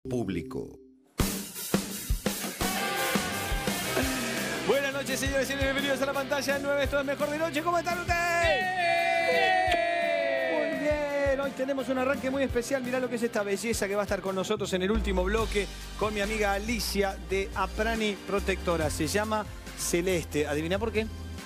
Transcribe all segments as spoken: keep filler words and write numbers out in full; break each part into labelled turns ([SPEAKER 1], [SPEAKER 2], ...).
[SPEAKER 1] público.
[SPEAKER 2] Buenas noches, señores y señores, bienvenidos a la pantalla nueve. Esto es Mejor de Noche. ¿Cómo están ustedes? Muy bien, hoy tenemos un arranque muy especial. Mirá lo que es esta belleza que va a estar con nosotros en el último bloque con mi amiga Alicia de Aprani Protectora. Se llama Celeste. ¿Adivina por qué?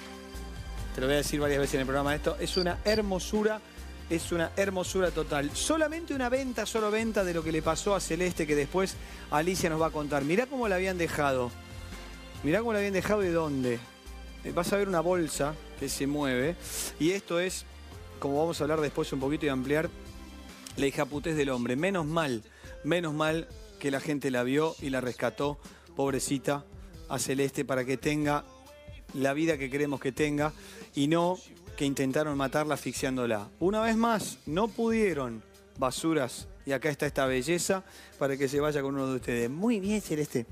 [SPEAKER 2] Te lo voy a decir varias veces en el programa esto. Es una hermosura, es una hermosura total. Solamente una venta, solo venta de lo que le pasó a Celeste, que después Alicia nos va a contar. Mirá cómo la habían dejado. Mirá cómo la habían dejado y dónde. Vas a ver una bolsa que se mueve. Y esto es, como vamos a hablar después un poquito y ampliar, la hijaputez del hombre. Menos mal, menos mal que la gente la vio y la rescató, pobrecita, a Celeste, para que tenga la vida que queremos que tenga y no que intentaron matarla asfixiándola. Una vez más, no pudieron, basuras, y acá está esta belleza para que se vaya con uno de ustedes. Muy bien, Celeste.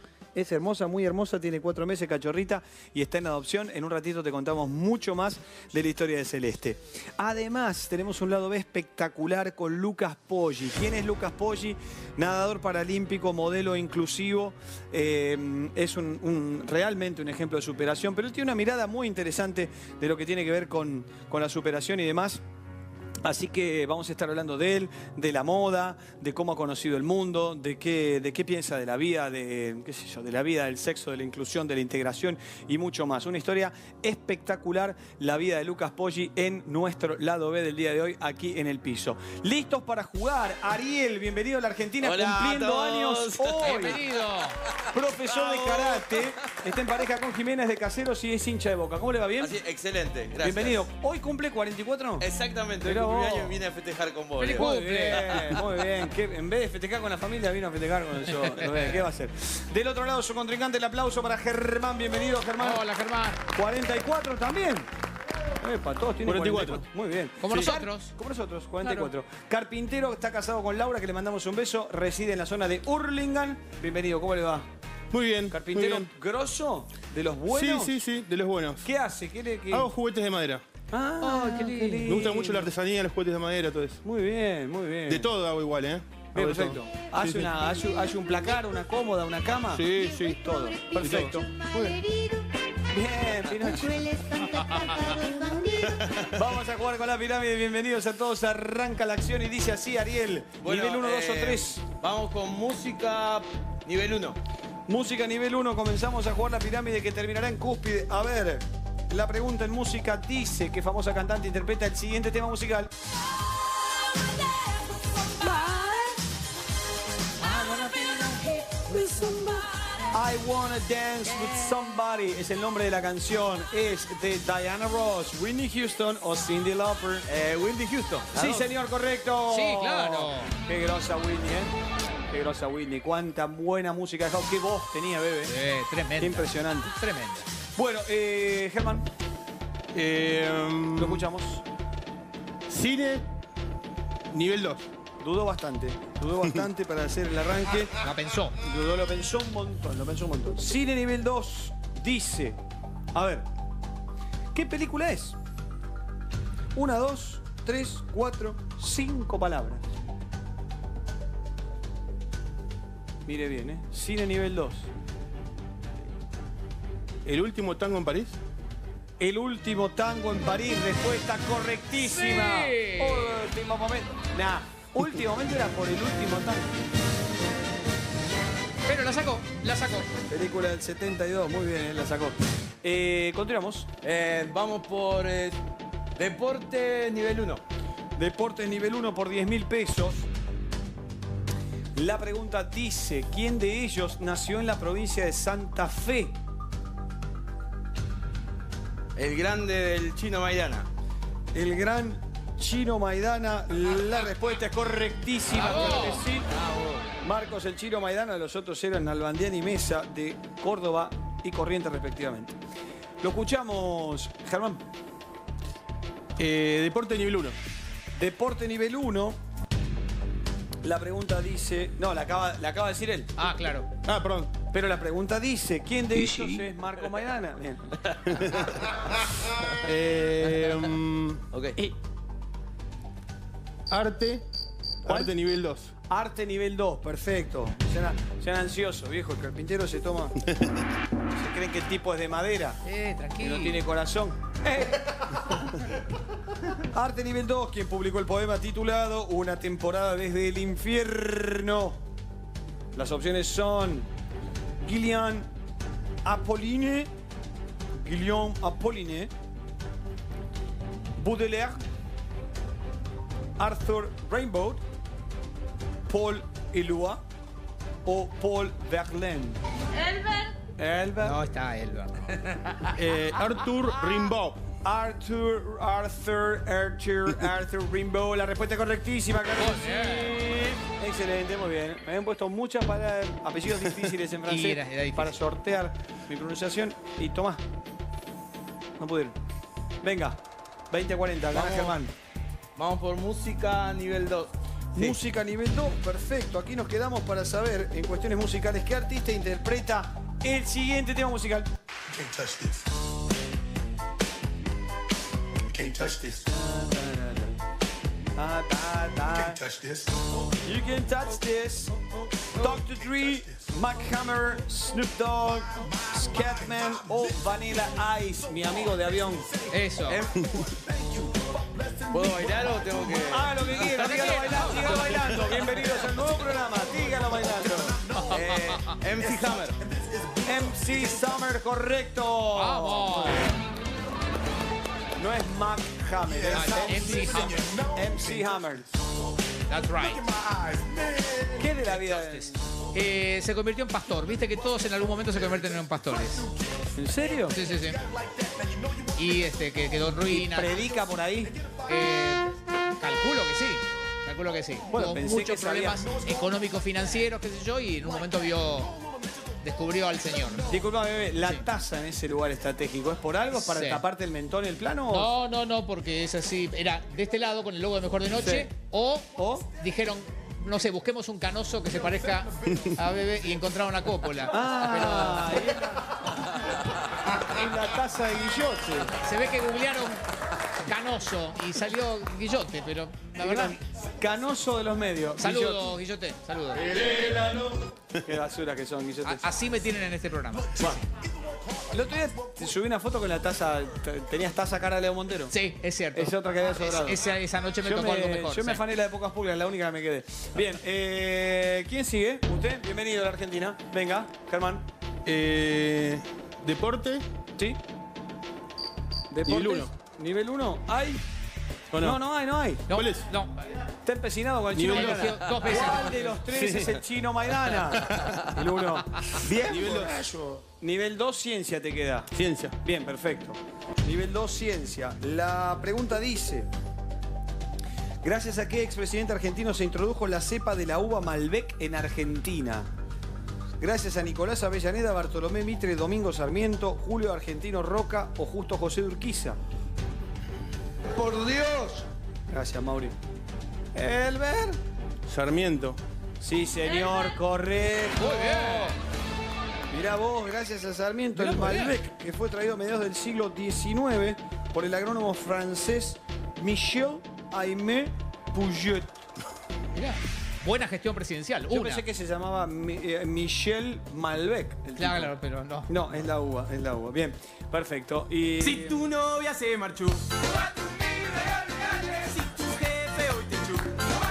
[SPEAKER 2] Es hermosa, muy hermosa, tiene cuatro meses, cachorrita, y está en adopción. En un ratito te contamos mucho más de la historia de Celeste. Además, tenemos un lado B espectacular con Lucas Poggi. ¿Quién es Lucas Poggi? Nadador paralímpico, modelo inclusivo. Eh, es un, un, realmente un ejemplo de superación, pero él tiene una mirada muy interesante de lo que tiene que ver con, con la superación y demás. Así que vamos a estar hablando de él, de la moda, de cómo ha conocido el mundo, de qué, de qué piensa de la vida, de, qué sé yo, de la vida, del sexo, de la inclusión, de la integración y mucho más. Una historia espectacular, la vida de Lucas Poggi en nuestro lado B del día de hoy, aquí en el piso. ¿Listos para jugar? Ariel, bienvenido a la Argentina.
[SPEAKER 3] Hola,
[SPEAKER 2] cumpliendo años hoy.
[SPEAKER 3] Bienvenido.
[SPEAKER 2] Profesor de karate, está en pareja con Jiménez de Caseros y es hincha de Boca. ¿Cómo le va? ¿Bien?
[SPEAKER 3] Así, excelente, gracias.
[SPEAKER 2] Bienvenido. ¿Hoy cumple cuarenta y cuatro?
[SPEAKER 3] Exactamente,
[SPEAKER 2] Mirá
[SPEAKER 3] el
[SPEAKER 2] vos.
[SPEAKER 3] cumpleaños viene a festejar con vos.
[SPEAKER 2] Muy
[SPEAKER 3] Leo.
[SPEAKER 2] bien, muy bien. ¿Qué, en vez de festejar con la familia, vino a festejar con el show. ¿Qué va a hacer? Del otro lado, su contrincante, el aplauso para Germán. Bienvenido, Germán.
[SPEAKER 4] Hola, Germán.
[SPEAKER 2] cuarenta y cuatro también. Epa, todos tienen
[SPEAKER 4] cuarenta y cuatro.
[SPEAKER 2] Muy bien.
[SPEAKER 4] Como
[SPEAKER 2] Sí.
[SPEAKER 4] nosotros.
[SPEAKER 2] Como nosotros, cuarenta y cuatro. Claro. Carpintero, está casado con Laura, que le mandamos un beso. Reside en la zona de Hurlingham. Bienvenido, ¿cómo le va?
[SPEAKER 4] Muy bien.
[SPEAKER 2] Carpintero
[SPEAKER 4] muy bien.
[SPEAKER 2] grosso, de los buenos.
[SPEAKER 4] Sí, sí, sí, de los buenos.
[SPEAKER 2] ¿Qué hace? ¿Qué le, qué?
[SPEAKER 4] Hago juguetes de madera.
[SPEAKER 2] Ah,
[SPEAKER 4] oh,
[SPEAKER 2] qué lindo.
[SPEAKER 4] Me gusta mucho la artesanía, los juguetes de madera, todo eso.
[SPEAKER 2] Muy bien, muy bien.
[SPEAKER 4] De todo hago igual, ¿eh?
[SPEAKER 2] Bien,
[SPEAKER 4] Hago de
[SPEAKER 2] perfecto.
[SPEAKER 4] todo.
[SPEAKER 2] ¿Hace,
[SPEAKER 4] Sí,
[SPEAKER 2] una, hace, hace un placar, una cómoda, una cama?
[SPEAKER 4] Sí, sí.
[SPEAKER 2] Todo. Perfecto. Muy bien. Bien, Pinocho. Vamos a jugar con la pirámide. Bienvenidos a todos. Arranca la acción y dice así, Ariel.
[SPEAKER 3] Bueno,
[SPEAKER 2] nivel uno, dos o
[SPEAKER 3] eh,
[SPEAKER 2] tres.
[SPEAKER 3] Vamos con música nivel uno.
[SPEAKER 2] Música nivel uno. Comenzamos a jugar la pirámide que terminará en cúspide. A ver, la pregunta en música dice que famosa cantante interpreta el siguiente tema musical. I Wanna Dance With Somebody es el nombre de la canción. Es de Diana Ross, Whitney Houston o Cyndi Lauper.
[SPEAKER 3] Eh, Whitney Houston.
[SPEAKER 2] Sí,
[SPEAKER 3] ¿no?
[SPEAKER 2] señor, correcto.
[SPEAKER 4] Sí, claro.
[SPEAKER 2] Qué grosa Whitney, ¿eh? Qué grosa Whitney. Cuánta buena música dejado. Qué voz tenía, bebé.
[SPEAKER 4] Eh, tremendo.
[SPEAKER 2] Qué impresionante.
[SPEAKER 4] Tremenda.
[SPEAKER 2] Bueno, eh, Germán,
[SPEAKER 4] Eh,
[SPEAKER 2] lo escuchamos.
[SPEAKER 4] Cine, nivel dos.
[SPEAKER 2] Dudó bastante. Dudó bastante para hacer el arranque.
[SPEAKER 4] La pensó.
[SPEAKER 2] Dudó, lo pensó un montón, lo pensó un montón. Cine nivel dos dice... A ver, ¿qué película es? Una, dos, tres, cuatro, cinco palabras. Mire bien, ¿eh? Cine nivel dos.
[SPEAKER 4] ¿El último tango en París?
[SPEAKER 2] El último tango en París, respuesta correctísima.
[SPEAKER 4] Sí.
[SPEAKER 2] Último momento. Nah, último momento era por el último tango.
[SPEAKER 4] Pero la sacó, la sacó.
[SPEAKER 2] Película del setenta y dos, muy bien, eh, la sacó. Eh, continuamos.
[SPEAKER 3] Eh, vamos por eh, deporte nivel uno.
[SPEAKER 2] Deportes nivel uno por diez mil pesos. La pregunta dice, ¿quién de ellos nació en la provincia de Santa Fe?
[SPEAKER 3] El grande del Chino Maidana.
[SPEAKER 2] El gran Chino Maidana. La respuesta es correctísima.
[SPEAKER 4] ¡Bravo!
[SPEAKER 2] Claro que sí. Marcos el Chino Maidana, los otros eran Nalbandián y Mesa de Córdoba y Corrientes respectivamente. Lo escuchamos, Germán.
[SPEAKER 4] Eh, deporte nivel uno.
[SPEAKER 2] Deporte nivel uno. La pregunta dice... No, la acaba, la acaba de decir él.
[SPEAKER 4] Ah, claro. Ah, perdón.
[SPEAKER 2] Pero la pregunta dice, ¿quién de
[SPEAKER 1] ¿Y
[SPEAKER 2] ellos
[SPEAKER 1] sí?
[SPEAKER 2] es Marco Maidana? Bien.
[SPEAKER 4] Eh, mm,
[SPEAKER 3] Ok.
[SPEAKER 4] arte, Arte nivel dos.
[SPEAKER 2] Arte nivel dos, perfecto. Sean, sean ansiosos, viejo. El carpintero se toma... se creen que el tipo es de madera.
[SPEAKER 1] Eh,
[SPEAKER 2] Que
[SPEAKER 1] tranquilo.
[SPEAKER 2] no tiene corazón. Eh. Arte nivel dos, quien publicó el poema titulado Una temporada desde el infierno. Las opciones son Gillian Apolline, Guillaume Apolline, Baudelaire, Arthur Rimbaud, Paul Eluard o Paul Verlaine. Elber.
[SPEAKER 1] No está Elber.
[SPEAKER 4] Eh, Arthur Rimbaud.
[SPEAKER 2] Arthur, Arthur, Arthur, Arthur Rimbaud. La respuesta correctísima, claro que sí. Excelente, muy bien. Me habían puesto muchas palabras, apellidos difíciles en francés
[SPEAKER 1] Y era- era difícil.
[SPEAKER 2] para sortear mi pronunciación. Y tomá. No pudieron. Venga, veinte a cuarenta, gana
[SPEAKER 3] Vamos.
[SPEAKER 2] Germán.
[SPEAKER 3] Vamos por música nivel dos. Sí.
[SPEAKER 2] Música nivel dos, perfecto. Aquí nos quedamos para saber, en cuestiones musicales, qué artista interpreta el siguiente tema musical.
[SPEAKER 5] Can't touch this. Can't touch this.
[SPEAKER 2] Ta, ta, ta.
[SPEAKER 5] Can't touch this.
[SPEAKER 2] You can touch this. doctor Dre, Mac Hammer, Snoop Dogg, Scatman o Vanilla Ice, mi amigo de avión.
[SPEAKER 1] Eso.
[SPEAKER 3] ¿Puedo bailar o tengo que...?
[SPEAKER 2] Ah, lo que quiera,
[SPEAKER 1] Lo que
[SPEAKER 2] dígalo
[SPEAKER 1] quiera.
[SPEAKER 2] bailando, dígalo bailando. Bienvenidos al nuevo programa, dígalo bailando.
[SPEAKER 3] Eh, M C Hammer.
[SPEAKER 2] M C Summer, correcto.
[SPEAKER 1] Vamos.
[SPEAKER 2] No es Mac Hammer,
[SPEAKER 1] Ah,
[SPEAKER 2] es
[SPEAKER 1] M C Hammer.
[SPEAKER 2] M C Hammer.
[SPEAKER 1] That's right.
[SPEAKER 2] ¿Qué de la vida de...
[SPEAKER 1] Eh, se convirtió en pastor. Viste que todos en algún momento se convierten en pastores.
[SPEAKER 2] ¿En serio?
[SPEAKER 1] Sí, sí, sí. Y este, que quedó en ruina.
[SPEAKER 2] ¿Predica por ahí?
[SPEAKER 1] Eh, calculo que sí. Calculo que sí.
[SPEAKER 2] Bueno,
[SPEAKER 1] Tuvo
[SPEAKER 2] pensé
[SPEAKER 1] muchos
[SPEAKER 2] que sabía.
[SPEAKER 1] problemas económicos, financieros, qué sé yo, y en un momento vio. Descubrió al señor.
[SPEAKER 2] Disculpa, bebé, la
[SPEAKER 1] Sí.
[SPEAKER 2] taza en ese lugar estratégico, ¿es por algo? ¿Es para
[SPEAKER 1] Sí.
[SPEAKER 2] taparte el mentón y el plano? o-
[SPEAKER 1] No, no, no, porque es así. Era de este lado con el logo de Mejor de Noche.
[SPEAKER 2] Sí.
[SPEAKER 1] O,
[SPEAKER 2] ¿O?
[SPEAKER 1] dijeron, no sé, busquemos un canoso que se parezca a Bebé y encontraron a Coppola.
[SPEAKER 2] Ah, es la, es la taza de Guillote.
[SPEAKER 1] Pero se ve que googlearon canoso y salió Guillote, pero la verdad.
[SPEAKER 2] Canoso de los medios.
[SPEAKER 1] Saludos, Guillote, saludos.
[SPEAKER 2] Guillote. Qué basura que son, Guillote.
[SPEAKER 1] A- Así me tienen en este programa.
[SPEAKER 2] El otro día te subí una foto con la taza. t- ¿Tenías taza cara de Leo Montero?
[SPEAKER 1] Sí, es cierto.
[SPEAKER 2] Es otra que había sobrado.
[SPEAKER 1] Es- esa, esa noche me
[SPEAKER 2] Yo
[SPEAKER 1] tocó
[SPEAKER 2] me,
[SPEAKER 1] algo mejor.
[SPEAKER 2] yo me
[SPEAKER 1] sí.
[SPEAKER 2] afané la de pocas pulgas, la única que me quedé. Bien, eh, ¿quién sigue? ¿Usted? Bienvenido a la Argentina. Venga, Germán.
[SPEAKER 4] Eh, deporte.
[SPEAKER 2] ¿Sí?
[SPEAKER 4] Nivel
[SPEAKER 2] ¿Deportes?
[SPEAKER 4] uno.
[SPEAKER 2] ¿Nivel uno? ¿Hay?
[SPEAKER 4] ¿O
[SPEAKER 2] No,
[SPEAKER 4] no?
[SPEAKER 2] no hay, no hay.
[SPEAKER 1] No,
[SPEAKER 4] ¿Cuál es?
[SPEAKER 1] no.
[SPEAKER 2] Está empecinado con el chino
[SPEAKER 4] Nivel
[SPEAKER 2] Maidana.
[SPEAKER 1] dos. Dos veces.
[SPEAKER 2] ¿Cuál de los tres es el chino Maidana? El uno. Bien.
[SPEAKER 4] Nivel dos.
[SPEAKER 2] Nivel dos, ciencia te queda.
[SPEAKER 4] Ciencia.
[SPEAKER 2] Bien, perfecto. Nivel dos, ciencia. La pregunta dice: ¿gracias a qué expresidente argentino se introdujo la cepa de la uva Malbec en Argentina? Gracias a Nicolás Avellaneda, Bartolomé Mitre, Domingo Sarmiento, Julio Argentino Roca o Justo José de Urquiza.
[SPEAKER 5] ¡Por Dios!
[SPEAKER 2] Gracias, Mauri. Elber.
[SPEAKER 4] Sarmiento.
[SPEAKER 2] Sí, señor, correcto.
[SPEAKER 1] Muy bien.
[SPEAKER 2] Mirá vos, gracias a Sarmiento,
[SPEAKER 1] Mirá,
[SPEAKER 2] el
[SPEAKER 1] muy bien.
[SPEAKER 2] Malbec, que fue traído a mediados del siglo diecinueve por el agrónomo francés Michel Aimé Puget.
[SPEAKER 1] Mirá. Buena gestión presidencial.
[SPEAKER 2] Yo
[SPEAKER 1] Una.
[SPEAKER 2] pensé que se llamaba Mi- eh, Michel Malbec. el
[SPEAKER 1] Claro,
[SPEAKER 2] tipo.
[SPEAKER 1] claro, pero no.
[SPEAKER 2] No, es la uva, es la uva. Bien, perfecto. Y...
[SPEAKER 6] Si tu novia se marchó, si tu jefe hoy te echó,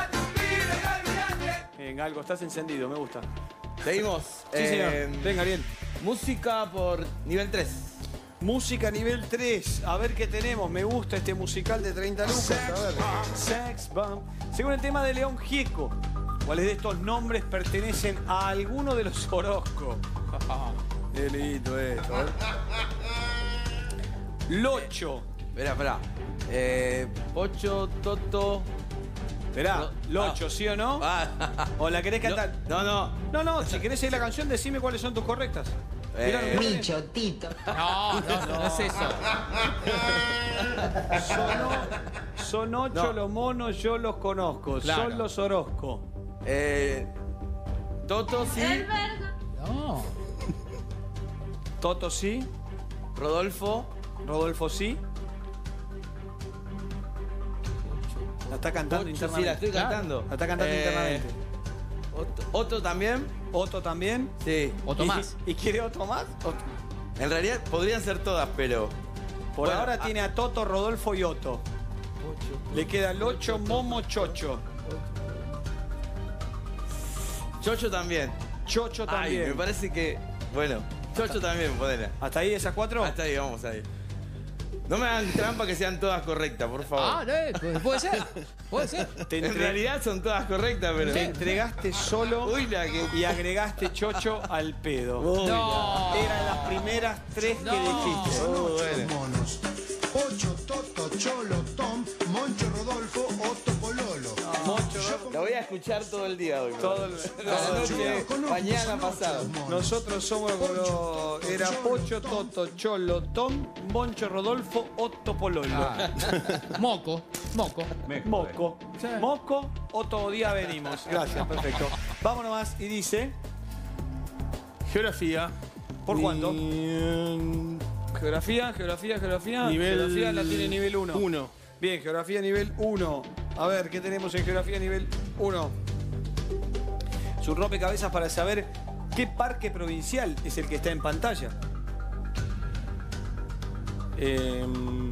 [SPEAKER 2] Venga, algo, estás encendido, me gusta.
[SPEAKER 3] Seguimos.
[SPEAKER 2] Sí, señor.
[SPEAKER 3] Eh,
[SPEAKER 2] Venga, bien.
[SPEAKER 3] Música por nivel tres.
[SPEAKER 2] Música nivel tres. A ver qué tenemos. Me gusta este musical de treinta lucas. A ver. Sex Bomb. Según el tema de León Gieco, ¿cuáles de estos nombres pertenecen a alguno de los Orozco? Qué lindo esto, ¿eh? Locho.
[SPEAKER 3] Espera, espera. Eh, Pocho, Toto.
[SPEAKER 2] Esperá, Locho, ¿sí o no?
[SPEAKER 3] Ah,
[SPEAKER 2] ¿O la querés cantar?
[SPEAKER 3] no, no.
[SPEAKER 2] No, no, si querés seguir la canción, decime cuáles son tus correctas.
[SPEAKER 3] Eh,
[SPEAKER 2] Mirá, no me-
[SPEAKER 7] Micho, Tito.
[SPEAKER 1] No, no, no, no es eso.
[SPEAKER 2] Son, son ocho
[SPEAKER 3] No.
[SPEAKER 2] los monos, yo los conozco.
[SPEAKER 1] Claro.
[SPEAKER 2] Son los Orozco.
[SPEAKER 3] Eh, Toto, sí.
[SPEAKER 1] No.
[SPEAKER 2] Toto sí,
[SPEAKER 3] Rodolfo.
[SPEAKER 2] Rodolfo sí. La está cantando
[SPEAKER 3] Pocho,
[SPEAKER 2] internamente.
[SPEAKER 3] sí, la estoy
[SPEAKER 1] Claro.
[SPEAKER 3] cantando.
[SPEAKER 2] La está cantando
[SPEAKER 3] Eh,
[SPEAKER 2] internamente.
[SPEAKER 3] Otto, Otto también.
[SPEAKER 2] Otto también.
[SPEAKER 3] Sí.
[SPEAKER 1] O Tomás.
[SPEAKER 2] ¿Y, y quiere Otto más? Otto.
[SPEAKER 3] En realidad podrían ser todas, pero.
[SPEAKER 2] Por
[SPEAKER 3] Bueno,
[SPEAKER 2] ahora
[SPEAKER 3] ah.
[SPEAKER 2] tiene a Toto, Rodolfo y Otto. Le queda el ocho, Momo, Chocho.
[SPEAKER 3] Chocho también.
[SPEAKER 2] Chocho
[SPEAKER 3] Ay,
[SPEAKER 2] también.
[SPEAKER 3] me parece que. Bueno, Chocho también, ponela.
[SPEAKER 2] ¿Hasta ahí esas cuatro?
[SPEAKER 3] Hasta ahí, vamos ahí. No me hagan trampa que sean todas correctas, por favor.
[SPEAKER 1] Ah, no, puede- puede ser. Puede ser.
[SPEAKER 2] Te,
[SPEAKER 3] en
[SPEAKER 2] entre-
[SPEAKER 3] realidad son todas correctas, pero.
[SPEAKER 2] te entregaste solo
[SPEAKER 3] Uy, la que.
[SPEAKER 2] y agregaste Chocho al pedo.
[SPEAKER 3] Uy,
[SPEAKER 1] No.
[SPEAKER 2] Eran las primeras tres que
[SPEAKER 1] No.
[SPEAKER 2] dijiste.
[SPEAKER 3] Oh, bueno.
[SPEAKER 5] Monos. Pocho, Toto, Cholo, Tom, Moncho, Rodolfo, Otto, Pololo.
[SPEAKER 3] La voy a escuchar todo el día hoy.
[SPEAKER 2] Todo el-
[SPEAKER 3] Toda la noche, mañana pasado.
[SPEAKER 2] Nosotros somos los... Era Pocho, Toto, Cholo, Tom, Moncho, Rodolfo, Otto, Pololo.
[SPEAKER 1] Ah. Moco. Moco.
[SPEAKER 2] Moco. Moco, otro día venimos. Gracias, perfecto. Vámonos más y dice...
[SPEAKER 4] Geografía.
[SPEAKER 2] ¿Por cuánto?
[SPEAKER 4] Ni-
[SPEAKER 2] Geografía, geografía, geografía.
[SPEAKER 4] Nivel
[SPEAKER 2] Geografía la tiene nivel uno.
[SPEAKER 4] uno.
[SPEAKER 2] Bien, geografía nivel uno. A ver, ¿qué tenemos en geografía nivel uno? Es un rompecabezas para saber qué parque provincial es el que está en pantalla.
[SPEAKER 4] Em,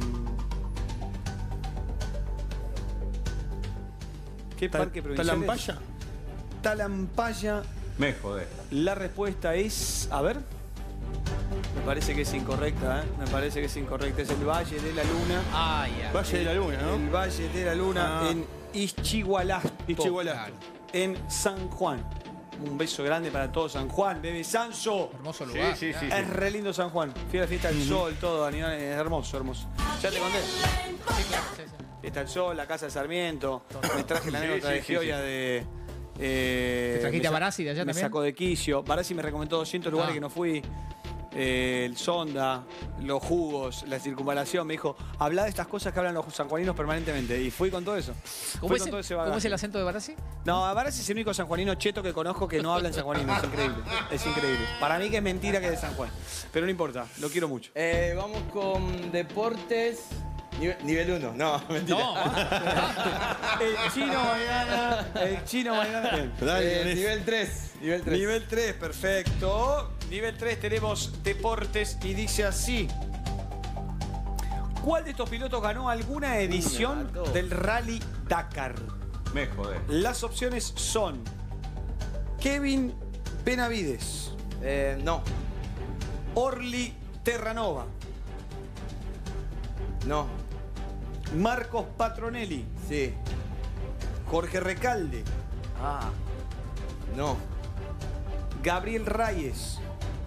[SPEAKER 2] ¿Qué
[SPEAKER 4] Ta-
[SPEAKER 2] parque provincial es?
[SPEAKER 4] Talampaya.
[SPEAKER 2] Talampaya.
[SPEAKER 7] Me jodé.
[SPEAKER 2] La respuesta es... A ver. Me parece que es incorrecta, ¿eh? Me parece que es incorrecta. Es el Valle de la Luna.
[SPEAKER 1] Ay, ay.
[SPEAKER 4] Valle de la Luna,
[SPEAKER 2] El
[SPEAKER 4] ¿no?
[SPEAKER 2] Valle de la Luna
[SPEAKER 4] Ah.
[SPEAKER 2] en Ischigualasto.
[SPEAKER 4] Ischigualasto.
[SPEAKER 2] En San Juan. Un beso grande para todo San Juan, bebé Sanso.
[SPEAKER 1] Hermoso lugar.
[SPEAKER 7] Sí, sí, sí.
[SPEAKER 2] Es re lindo San Juan. Fui a la fiesta del sol, todo, animal, es hermoso, hermoso. Ya te conté.
[SPEAKER 1] Sí, claro, sí, sí.
[SPEAKER 2] Fiesta del sol, la casa de Sarmiento. Me traje la
[SPEAKER 7] Sí,
[SPEAKER 2] anécdota
[SPEAKER 7] sí,
[SPEAKER 2] de
[SPEAKER 7] sí,
[SPEAKER 2] Gioia de. Eh,
[SPEAKER 1] ¿Te trajiste
[SPEAKER 2] me
[SPEAKER 1] a
[SPEAKER 2] sa-
[SPEAKER 1] Barassi de allá
[SPEAKER 2] Me
[SPEAKER 1] también?
[SPEAKER 2] sacó de quicio. Barassi me recomendó doscientos lugares
[SPEAKER 1] Ah.
[SPEAKER 2] que no fui. Eh, el sonda, los jugos, la circunvalación. Me dijo, habla de estas cosas que hablan los sanjuaninos permanentemente. Y fui con todo eso.
[SPEAKER 1] ¿Cómo,
[SPEAKER 2] Fui
[SPEAKER 1] es
[SPEAKER 2] con
[SPEAKER 1] el,
[SPEAKER 2] todo ese
[SPEAKER 1] ¿Cómo
[SPEAKER 2] bagaje.
[SPEAKER 1] es el acento de Barassi?
[SPEAKER 2] No, Barassi es el único sanjuanino cheto que conozco que no habla en sanjuanino. Es increíble. Es increíble. Para mí que es mentira que es de San Juan. Pero no importa, lo quiero mucho.
[SPEAKER 3] Eh, vamos con deportes. Nivel, nivel uno. No, mentira.
[SPEAKER 1] No.
[SPEAKER 2] El chino mañana. El chino mañana. Bien.
[SPEAKER 3] Eh,
[SPEAKER 4] Dale,
[SPEAKER 3] nivel tres. Nivel tres.
[SPEAKER 2] Nivel tres, perfecto. Nivel tres tenemos deportes y dice así. ¿Cuál de estos pilotos ganó alguna edición
[SPEAKER 3] Una, dos.
[SPEAKER 2] del Rally Dakar?
[SPEAKER 7] Me jodé.
[SPEAKER 2] Las opciones son Kevin Benavides,
[SPEAKER 3] Eh, no.
[SPEAKER 2] Orly Terranova,
[SPEAKER 3] No.
[SPEAKER 2] Marcos Patronelli,
[SPEAKER 3] Sí.
[SPEAKER 2] Jorge Recalde,
[SPEAKER 3] Ah. No.
[SPEAKER 2] Gabriel Reyes,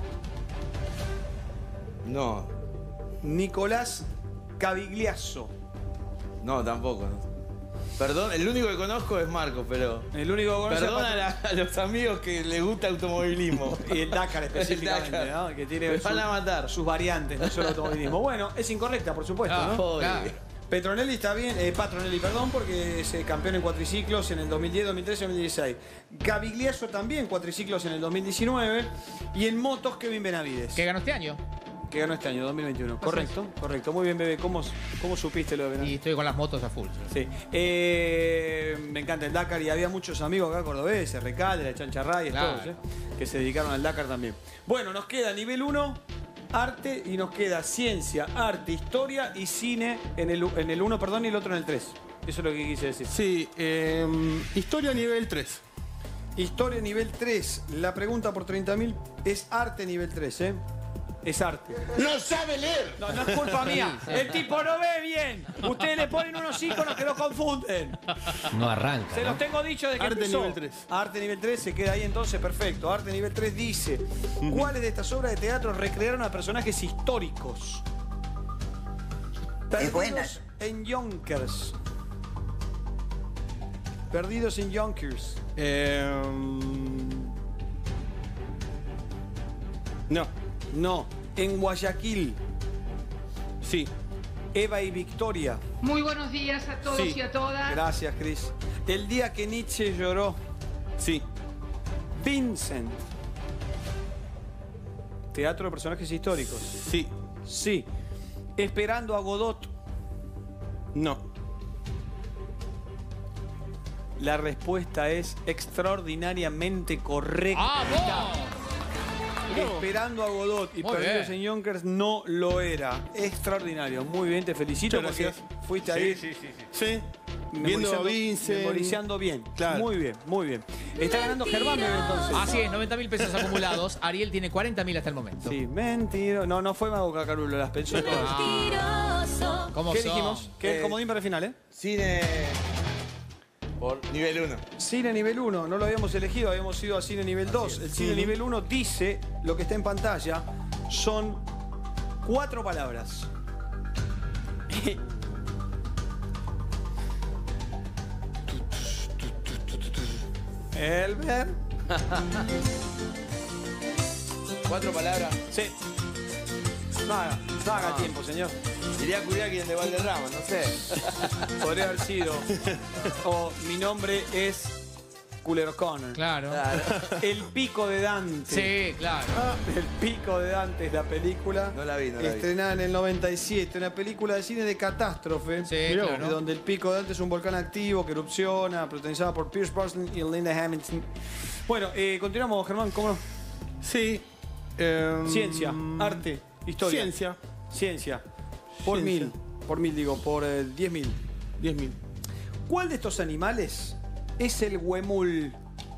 [SPEAKER 3] No.
[SPEAKER 2] Nicolás Cavigliasso.
[SPEAKER 3] No, tampoco. no. Perdón, el único que conozco es Marco, pero.
[SPEAKER 2] El único que conoce a
[SPEAKER 3] Perdón a, la- a los amigos que les gusta automovilismo.
[SPEAKER 2] Y el Dakar específicamente,
[SPEAKER 3] El Dakar.
[SPEAKER 2] ¿no? Que tiene
[SPEAKER 3] Me
[SPEAKER 2] su-
[SPEAKER 3] van a matar.
[SPEAKER 2] sus variantes, no solo automovilismo. Bueno, es incorrecta, por supuesto,
[SPEAKER 1] Ah,
[SPEAKER 2] ¿no?
[SPEAKER 3] Joder.
[SPEAKER 1] Claro.
[SPEAKER 2] Petronelli está bien, eh, Patronelli, perdón, porque es eh, campeón en cuatriciclos en el dos mil diez, dos mil trece y dos mil dieciséis. Gavigliasso también, cuatriciclos en el dos mil diecinueve. Y en motos, Kevin Benavides,
[SPEAKER 1] ¿Qué ganó este año?
[SPEAKER 2] que ganó este año, dos mil veintiuno. Correcto, correcto. Muy bien, bebé. ¿Cómo, cómo supiste lo de
[SPEAKER 1] Y
[SPEAKER 2] Benavides?
[SPEAKER 1] estoy con las motos a full.
[SPEAKER 2] Sí. Eh, me encanta el Dakar y había muchos amigos acá cordobeses, Recalde, la Chancharrayes,
[SPEAKER 1] Claro.
[SPEAKER 2] todos, ¿eh? que se dedicaron al Dakar también. Bueno, nos queda nivel uno, arte, y nos queda ciencia, arte, historia y cine en el, en el uno, perdón, y el otro en el tres. Eso es lo que quise decir.
[SPEAKER 4] Sí, em, historia nivel tres.
[SPEAKER 2] Historia nivel tres. La pregunta por treinta mil es arte nivel tres, ¿eh? Es arte.
[SPEAKER 5] ¡No sabe leer!
[SPEAKER 2] No, no es culpa mía.
[SPEAKER 1] Sí, sí.
[SPEAKER 2] El tipo no ve bien. Ustedes le ponen unos iconos que lo confunden.
[SPEAKER 8] No arranca.
[SPEAKER 2] Se los tengo dicho de que
[SPEAKER 4] Arte
[SPEAKER 2] empezó.
[SPEAKER 4] nivel tres.
[SPEAKER 2] Arte nivel tres se queda ahí entonces, perfecto. Arte nivel tres dice, ¿cuáles de estas obras de teatro recrearon a personajes históricos? Perdidos en Yonkers. Perdidos en Yonkers.
[SPEAKER 4] Em, no,
[SPEAKER 2] No. En Guayaquil.
[SPEAKER 4] sí,
[SPEAKER 2] Eva y Victoria.
[SPEAKER 9] Muy buenos días a todos
[SPEAKER 4] Sí.
[SPEAKER 9] y a todas.
[SPEAKER 2] Gracias, Cris. El día que Nietzsche lloró.
[SPEAKER 4] sí,
[SPEAKER 2] Vincent. Teatro de personajes históricos.
[SPEAKER 4] sí,
[SPEAKER 2] Sí. Esperando a Godot.
[SPEAKER 4] no,
[SPEAKER 2] La respuesta es extraordinariamente correcta.
[SPEAKER 1] ¡Vamos!
[SPEAKER 2] Esperando a Godot y
[SPEAKER 1] Muy
[SPEAKER 2] perdidos
[SPEAKER 1] bien.
[SPEAKER 2] en Yonkers no lo era. Extraordinario. Muy bien, te felicito
[SPEAKER 4] Muchas
[SPEAKER 2] porque
[SPEAKER 4] gracias.
[SPEAKER 2] fuiste
[SPEAKER 4] Sí,
[SPEAKER 2] ahí
[SPEAKER 4] sí, sí, sí. Sí. Viendo
[SPEAKER 2] memorizando,
[SPEAKER 4] a Vincent.
[SPEAKER 2] memorizando bien.
[SPEAKER 4] Claro.
[SPEAKER 2] Muy bien, muy bien. Está ganando Germán Bebé entonces.
[SPEAKER 1] Así es, noventa mil pesos acumulados. Ariel tiene cuarenta mil hasta el momento.
[SPEAKER 2] Sí, mentira. No, no fue Mago Cacarulo, las pensó todas.
[SPEAKER 1] Ah, ¿Cómo
[SPEAKER 2] ¿Qué
[SPEAKER 1] son?
[SPEAKER 2] dijimos? ¿Qué
[SPEAKER 3] Eh,
[SPEAKER 2] comodín para el final, eh?
[SPEAKER 3] Cine por nivel uno.
[SPEAKER 2] Cine nivel uno, no lo habíamos elegido, habíamos ido a cine nivel dos. El cine nivel uno dice, lo que está en pantalla, son cuatro palabras. El ver.
[SPEAKER 3] Cuatro palabras.
[SPEAKER 2] Sí. No haga, no haga tiempo, señor.
[SPEAKER 3] Iría a Curiaki de Valderrama, no sé.
[SPEAKER 2] Podría haber sido. O mi nombre es Culero Connor.
[SPEAKER 1] Claro.
[SPEAKER 2] El pico de Dante.
[SPEAKER 1] Sí, claro.
[SPEAKER 2] El pico de Dante es la película.
[SPEAKER 3] No la vi, no la vi.
[SPEAKER 2] Estrenada en el noventa y siete, una película de cine de catástrofe.
[SPEAKER 1] Sí,
[SPEAKER 2] Mirá vos,
[SPEAKER 1] claro.
[SPEAKER 2] Donde el pico de Dante es un volcán activo que erupciona, protagonizada por Pierce Brosnan y Linda Hamilton. Bueno, eh, continuamos, Germán, ¿cómo no?
[SPEAKER 4] Sí. em,
[SPEAKER 2] Ciencia, arte, historia.
[SPEAKER 4] Ciencia.
[SPEAKER 2] Ciencia. Por
[SPEAKER 4] Ciencia.
[SPEAKER 2] mil. Por mil, digo, por eh, diez mil.
[SPEAKER 4] diez mil.
[SPEAKER 2] ¿Cuál de estos animales es el huemul?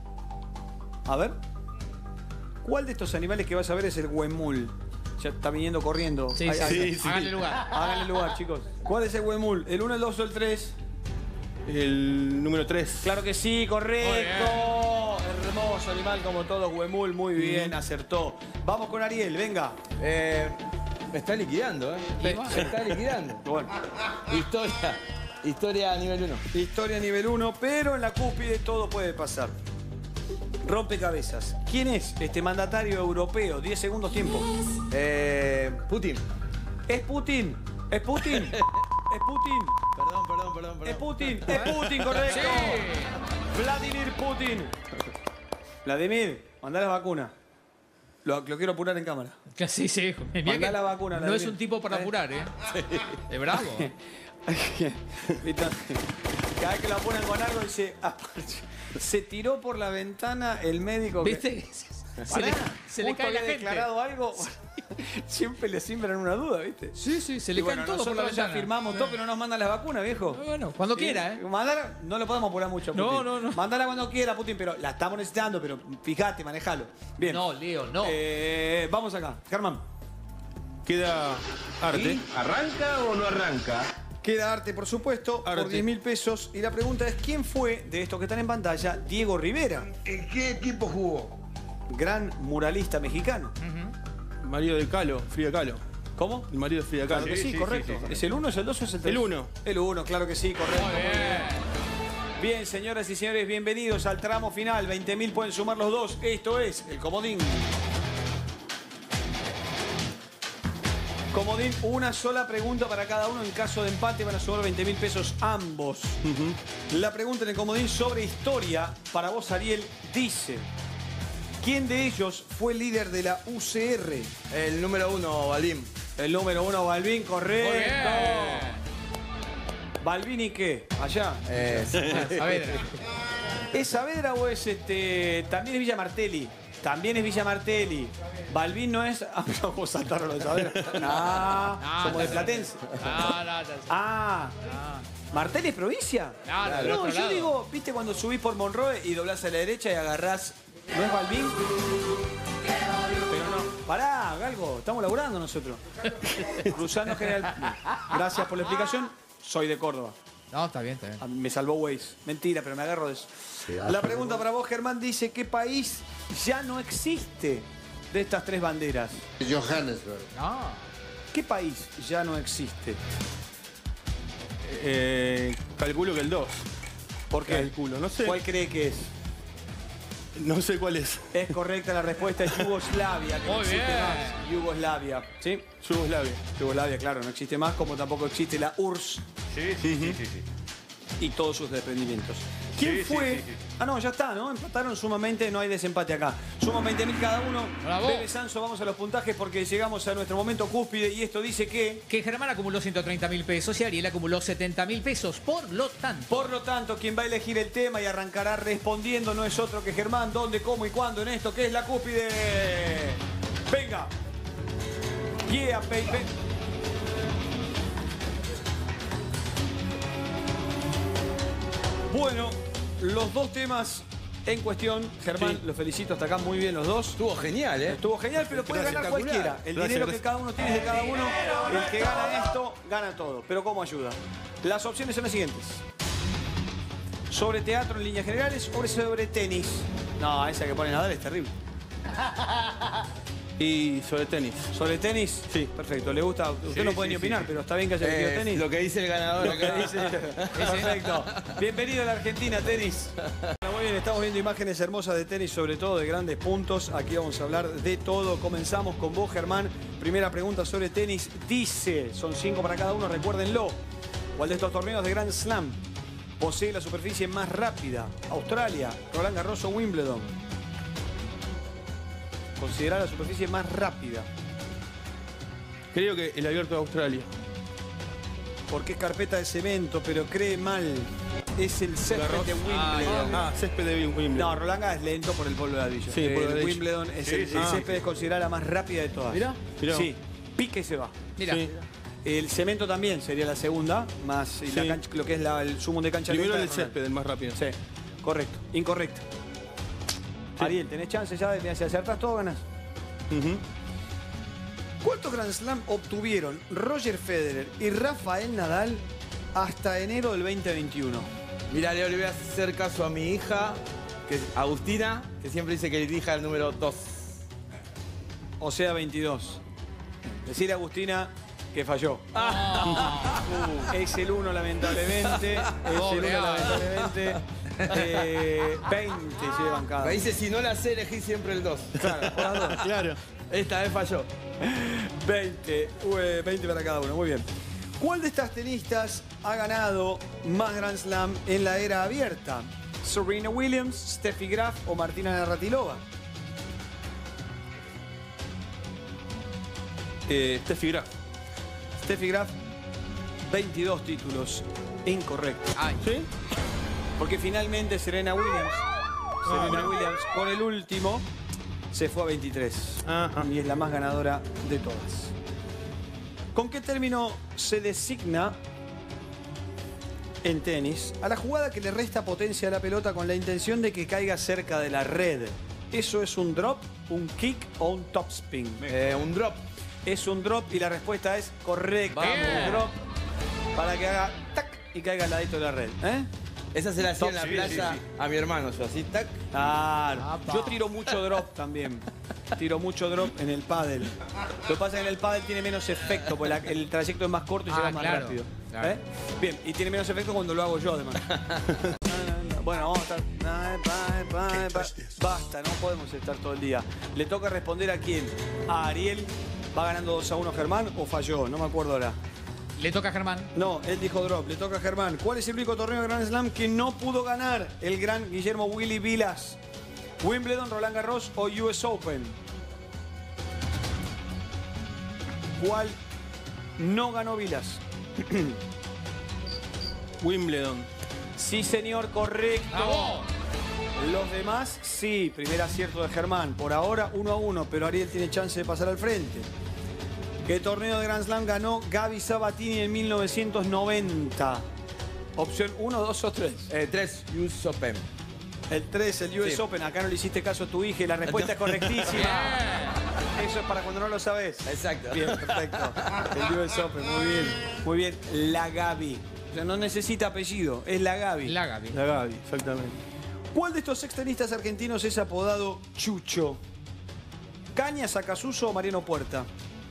[SPEAKER 2] A ver. ¿Cuál de estos animales que vas a ver es el huemul? Ya está viniendo corriendo.
[SPEAKER 1] Sí,
[SPEAKER 2] Ahí,
[SPEAKER 1] sí,
[SPEAKER 2] ahí
[SPEAKER 1] sí.
[SPEAKER 2] está.
[SPEAKER 4] sí.
[SPEAKER 1] Háganle lugar.
[SPEAKER 2] Háganle lugar, chicos. ¿Cuál es el huemul? ¿El uno, el dos o el tres?
[SPEAKER 4] El número tres.
[SPEAKER 2] Claro que sí, correcto.
[SPEAKER 1] Muy bien.
[SPEAKER 2] Hermoso animal como todo, huemul. Muy bien, acertó. Vamos con Ariel, venga.
[SPEAKER 3] Eh, me está liquidando, ¿eh?
[SPEAKER 1] Y
[SPEAKER 3] Me,
[SPEAKER 1] bueno.
[SPEAKER 3] me está liquidando.
[SPEAKER 2] Bueno,
[SPEAKER 3] Historia. Historia a nivel uno.
[SPEAKER 2] historia nivel uno, pero en la cúspide todo puede pasar. Rompecabezas. ¿Quién es este mandatario europeo? diez segundos tiempo.
[SPEAKER 3] Eh, Putin.
[SPEAKER 2] ¿Es Putin? ¿Es Putin? ¿Es Putin?
[SPEAKER 3] Perdón, perdón, perdón, perdón.
[SPEAKER 2] ¿Es Putin? ¿Es Putin, correcto?
[SPEAKER 1] Sí.
[SPEAKER 2] Vladimir Putin. Vladimir, mandá la vacuna. Lo, lo quiero apurar en cámara.
[SPEAKER 1] Que sí, sí. Mirá
[SPEAKER 2] Mandá
[SPEAKER 1] que
[SPEAKER 2] la vacuna,
[SPEAKER 1] no
[SPEAKER 2] la
[SPEAKER 1] es
[SPEAKER 2] de-
[SPEAKER 1] un tipo para
[SPEAKER 2] ¿Eh?
[SPEAKER 1] apurar, ¿eh? Es bravo.
[SPEAKER 2] ¿Viste? Cada vez que lo apuran con algo dice, "Ah, se tiró por la ventana el médico que-".
[SPEAKER 1] ¿Viste? Se
[SPEAKER 2] Pará,
[SPEAKER 1] le, se le
[SPEAKER 2] justo
[SPEAKER 1] cae la
[SPEAKER 2] había
[SPEAKER 1] gente.
[SPEAKER 2] declarado algo. Siempre le siembran una duda, ¿viste?
[SPEAKER 1] Sí, sí, se
[SPEAKER 2] Y
[SPEAKER 1] le
[SPEAKER 2] bueno,
[SPEAKER 1] caen todo por la
[SPEAKER 2] nosotros ya
[SPEAKER 1] ventana.
[SPEAKER 2] firmamos todo, pero no nos mandan las vacunas, viejo.
[SPEAKER 1] Bueno, cuando quiera, ¿eh?
[SPEAKER 2] Mandala, no lo podemos apurar mucho, Putin.
[SPEAKER 1] No, no, no.
[SPEAKER 2] Mandala cuando quiera, Putin, pero la estamos necesitando, pero fíjate, manejalo. Bien.
[SPEAKER 1] No, Leo, no.
[SPEAKER 2] Eh, vamos acá, Germán.
[SPEAKER 4] Queda arte.
[SPEAKER 7] ¿Arranca o no arranca?
[SPEAKER 2] Queda arte, por supuesto, por
[SPEAKER 4] Arte.
[SPEAKER 2] diez mil pesos. Y la pregunta es, ¿quién fue de estos que están en pantalla? Diego Rivera,
[SPEAKER 5] ¿En qué equipo jugó?
[SPEAKER 2] gran muralista mexicano.
[SPEAKER 4] Marido de Kahlo, Frida Kahlo.
[SPEAKER 2] ¿Cómo?
[SPEAKER 4] El marido de Frida Kahlo.
[SPEAKER 2] Claro que sí, correcto. ¿Es el uno, es el dos o es el tres?
[SPEAKER 4] El uno.
[SPEAKER 2] El uno, claro que sí, correcto.
[SPEAKER 1] Muy bien.
[SPEAKER 2] Bien, señoras y señores, bienvenidos al tramo final. veinte mil pueden sumar los dos. Esto es el comodín. Comodín, una sola pregunta para cada uno. En caso de empate van a sumar veinte mil pesos ambos. La pregunta en el comodín sobre historia para vos, Ariel, dice: ¿quién de ellos fue líder de la U C R?
[SPEAKER 3] El número uno, Balín.
[SPEAKER 2] El número uno, Balvin,
[SPEAKER 1] Muy
[SPEAKER 2] correcto.
[SPEAKER 1] bien.
[SPEAKER 2] ¿Balvin y qué? Allá.
[SPEAKER 3] Eh,
[SPEAKER 1] A ver.
[SPEAKER 2] ¿Es Saavedra o es este? También es Villa Martelli. También es Villa Martelli. Balvin no es. Ah, pero vamos a saltarlo lo de Saavedra. No,
[SPEAKER 1] No,
[SPEAKER 2] somos de
[SPEAKER 1] no,
[SPEAKER 2] Platense.
[SPEAKER 1] No, no, no.
[SPEAKER 2] Ah,
[SPEAKER 1] no.
[SPEAKER 2] ¿Martelli es provincia?
[SPEAKER 1] No, del
[SPEAKER 2] No,
[SPEAKER 1] otro
[SPEAKER 2] yo
[SPEAKER 1] lado.
[SPEAKER 2] digo, ¿viste cuando subís por Monroe y doblás a la derecha y agarrás? ¿No es Balvin? Pero no. Pará, Galgo, estamos laburando nosotros. Cruzando General. Bien. Gracias por la explicación. Soy de Córdoba.
[SPEAKER 1] No, está bien, está bien.
[SPEAKER 2] Ah, me salvó Waze. Mentira, pero me agarro de eso. La pregunta para vos, Germán, dice: ¿qué país ya no existe de estas tres banderas?
[SPEAKER 5] Johannesburg.
[SPEAKER 1] No.
[SPEAKER 2] ¿Qué país ya no existe?
[SPEAKER 4] Eh, calculo que el dos.
[SPEAKER 2] ¿Por qué?
[SPEAKER 4] Calculo, no sé.
[SPEAKER 2] ¿Cuál cree que es?
[SPEAKER 4] No sé cuál es.
[SPEAKER 2] Es correcta la respuesta, es Yugoslavia. Que no
[SPEAKER 1] Muy
[SPEAKER 2] existe
[SPEAKER 1] bien.
[SPEAKER 2] más. Yugoslavia. ¿Sí?
[SPEAKER 4] Yugoslavia.
[SPEAKER 2] Yugoslavia, claro, no existe más, como tampoco existe la U R S S
[SPEAKER 7] Sí, sí, sí, sí, sí.
[SPEAKER 2] y todos sus desprendimientos. ¿Quién
[SPEAKER 7] Sí, sí,
[SPEAKER 2] fue?
[SPEAKER 7] sí, sí.
[SPEAKER 2] Ah, no, ya está, ¿no? Empataron sumamente, no hay desempate acá. Suman veinte mil cada uno.
[SPEAKER 1] Bravo.
[SPEAKER 2] Bebe Sanso, vamos a los puntajes porque llegamos a nuestro momento cúspide y esto dice que...
[SPEAKER 1] Que Germán acumuló ciento treinta mil pesos y Ariel acumuló setenta mil pesos. Por lo tanto...
[SPEAKER 2] Por lo tanto, quien va a elegir el tema y arrancará respondiendo no es otro que Germán. ¿Dónde, cómo y cuándo en esto? ¿Qué es la cúspide? ¡Venga! Yeah, baby. Bueno, los dos temas en cuestión. Germán,
[SPEAKER 4] Sí.
[SPEAKER 2] los felicito hasta acá, muy bien los dos.
[SPEAKER 3] Estuvo genial, ¿eh?
[SPEAKER 2] Estuvo genial, pero puede ganar cualquiera. El
[SPEAKER 4] Gracias,
[SPEAKER 2] dinero
[SPEAKER 4] gracias.
[SPEAKER 2] que cada uno tiene es de cada uno. El que gana esto, gana todo. Pero ¿cómo ayuda? Las opciones son las siguientes. Sobre teatro en líneas generales o sobre tenis. No, esa que pone Nadal es terrible.
[SPEAKER 4] Y sobre tenis.
[SPEAKER 2] ¿Sobre tenis?
[SPEAKER 4] Sí.
[SPEAKER 2] Perfecto. ¿Le gusta? Usted
[SPEAKER 4] Sí,
[SPEAKER 2] no puede
[SPEAKER 4] sí,
[SPEAKER 2] ni
[SPEAKER 4] sí,
[SPEAKER 2] opinar,
[SPEAKER 4] sí.
[SPEAKER 2] pero está bien que haya elegido
[SPEAKER 3] Eh,
[SPEAKER 2] tenis.
[SPEAKER 3] lo que dice el ganador.
[SPEAKER 2] Lo que
[SPEAKER 3] acá.
[SPEAKER 2] dice. Perfecto. Bienvenido a la Argentina, tenis. Bueno, muy bien, estamos viendo imágenes hermosas de tenis, sobre todo de grandes puntos. Aquí vamos a hablar de todo. Comenzamos con vos, Germán. Primera pregunta sobre tenis. Dice, son cinco para cada uno, recuérdenlo. ¿Cuál de estos torneos de Grand Slam posee la superficie más rápida? Australia, Roland Garros o Wimbledon. Considerar la superficie más rápida.
[SPEAKER 4] Creo que el abierto de Australia.
[SPEAKER 2] Porque es carpeta de cemento, pero cree mal. Es el césped
[SPEAKER 4] Garros.
[SPEAKER 2] de Wimbledon.
[SPEAKER 4] Ah, césped de Wimbledon.
[SPEAKER 2] No, Roland Garros es lento por el polvo de ladrillo.
[SPEAKER 4] Sí,
[SPEAKER 2] el
[SPEAKER 4] polvo de ladrillo.
[SPEAKER 2] Wimbledon es
[SPEAKER 4] Sí,
[SPEAKER 2] el,
[SPEAKER 4] sí,
[SPEAKER 2] el
[SPEAKER 4] sí.
[SPEAKER 2] césped es considerada la más rápida de todas.
[SPEAKER 1] Mirá.
[SPEAKER 4] Mirá.
[SPEAKER 2] Sí, pique y se va.
[SPEAKER 1] Mira.
[SPEAKER 4] Sí.
[SPEAKER 2] El cemento también sería la segunda, más y la
[SPEAKER 4] Sí.
[SPEAKER 2] cancha- lo que es la- el zumo de cancha
[SPEAKER 4] Primero
[SPEAKER 2] lenta
[SPEAKER 4] el
[SPEAKER 2] de Roland.
[SPEAKER 4] césped, el más rápido.
[SPEAKER 2] Sí, correcto, incorrecto. Ariel, ¿tenés chance ya de mira, si acertás todo ganas?
[SPEAKER 4] Ujú.
[SPEAKER 2] ¿Cuántos Grand Slam obtuvieron Roger Federer y Rafael Nadal hasta enero del veinte veintiuno?
[SPEAKER 3] Mira, Leo, le voy a hacer caso a mi hija, que es Agustina, que siempre dice que elija el número dos.
[SPEAKER 2] O sea, veintidós. Decirle a Agustina que falló. Uh, es el uno, lamentablemente. Es el
[SPEAKER 1] Pobre
[SPEAKER 2] uno,
[SPEAKER 1] Ava.
[SPEAKER 2] lamentablemente. Eh, veinte llevan cada
[SPEAKER 3] Me
[SPEAKER 2] uno.
[SPEAKER 3] dice, si no la sé, elegí siempre el dos.
[SPEAKER 2] Claro, por las dos.
[SPEAKER 4] Claro.
[SPEAKER 3] Esta vez falló.
[SPEAKER 2] veinte, eh, veinte para cada uno, muy bien. ¿Cuál de estas tenistas ha ganado más Grand Slam en la era abierta? ¿Serena Williams, Steffi Graf o Martina Navratilova?
[SPEAKER 4] Eh, Steffi Graf.
[SPEAKER 2] Steffi Graf, veintidós títulos. Incorrecto.
[SPEAKER 1] Ay.
[SPEAKER 4] ¿Sí?
[SPEAKER 2] Porque finalmente Serena Williams, Serena Williams con el último se fue a veintitrés.
[SPEAKER 4] Ajá.
[SPEAKER 2] Y es la más ganadora de todas. ¿Con qué término se designa en tenis a la jugada que le resta potencia a la pelota con la intención de que caiga cerca de la red? ¿Eso es un drop, un kick o un topspin?
[SPEAKER 3] Eh, un drop.
[SPEAKER 2] Es un drop y la respuesta es correcta.
[SPEAKER 1] Vamos.
[SPEAKER 2] Un drop para que haga tac y caiga al ladito de la red. ¿Eh?
[SPEAKER 3] Esa se la hacía en la
[SPEAKER 2] Sí,
[SPEAKER 3] playa
[SPEAKER 2] sí,
[SPEAKER 3] a mi hermano, yo así, tac.
[SPEAKER 2] Claro. Yo tiro mucho drop también. Tiro mucho drop en el pádel. Lo que pasa es que en el pádel tiene menos efecto, porque la- el trayecto es más corto y
[SPEAKER 1] Ah,
[SPEAKER 2] llega más
[SPEAKER 1] claro,
[SPEAKER 2] rápido.
[SPEAKER 1] claro.
[SPEAKER 2] ¿Eh? Bien, y tiene menos efecto cuando lo hago yo además. Bueno, vamos a estar. Bye, bye, bye, bye. Basta, no podemos estar todo el día. Le toca responder a quién. A Ariel. ¿Va ganando dos a uno Germán o falló? No me acuerdo ahora.
[SPEAKER 1] Le toca a Germán.
[SPEAKER 2] No, él dijo drop, le toca a Germán. ¿Cuál es el único torneo de Grand Slam que no pudo ganar el gran Guillermo Willy Vilas? ¿Wimbledon, Roland Garros o U S Open? ¿Cuál no ganó Vilas?
[SPEAKER 4] Wimbledon.
[SPEAKER 2] Sí, señor, correcto.
[SPEAKER 1] ¡Bravo!
[SPEAKER 2] Los demás, sí. Primer acierto de Germán. Por ahora, uno a uno, pero Ariel tiene chance de pasar al frente. ¿Qué torneo de Grand Slam ganó Gaby Sabatini en mil novecientos noventa? Opción uno, dos o tres.
[SPEAKER 3] Eh, tres, U S Open.
[SPEAKER 2] El tres, el U S
[SPEAKER 3] Sí.
[SPEAKER 2] Open. Acá no le hiciste caso a tu hija y la respuesta es correctísima. Eso es para cuando no lo sabes.
[SPEAKER 3] Exacto.
[SPEAKER 2] Bien, perfecto. El U S Open, muy bien. Muy bien, la Gaby. O sea, no necesita apellido, es la Gaby.
[SPEAKER 1] La Gaby.
[SPEAKER 4] La Gaby, exactamente.
[SPEAKER 2] ¿Cuál de estos extenistas argentinos es apodado Chucho? ¿Cañas, Acasuso o Mariano Puerta?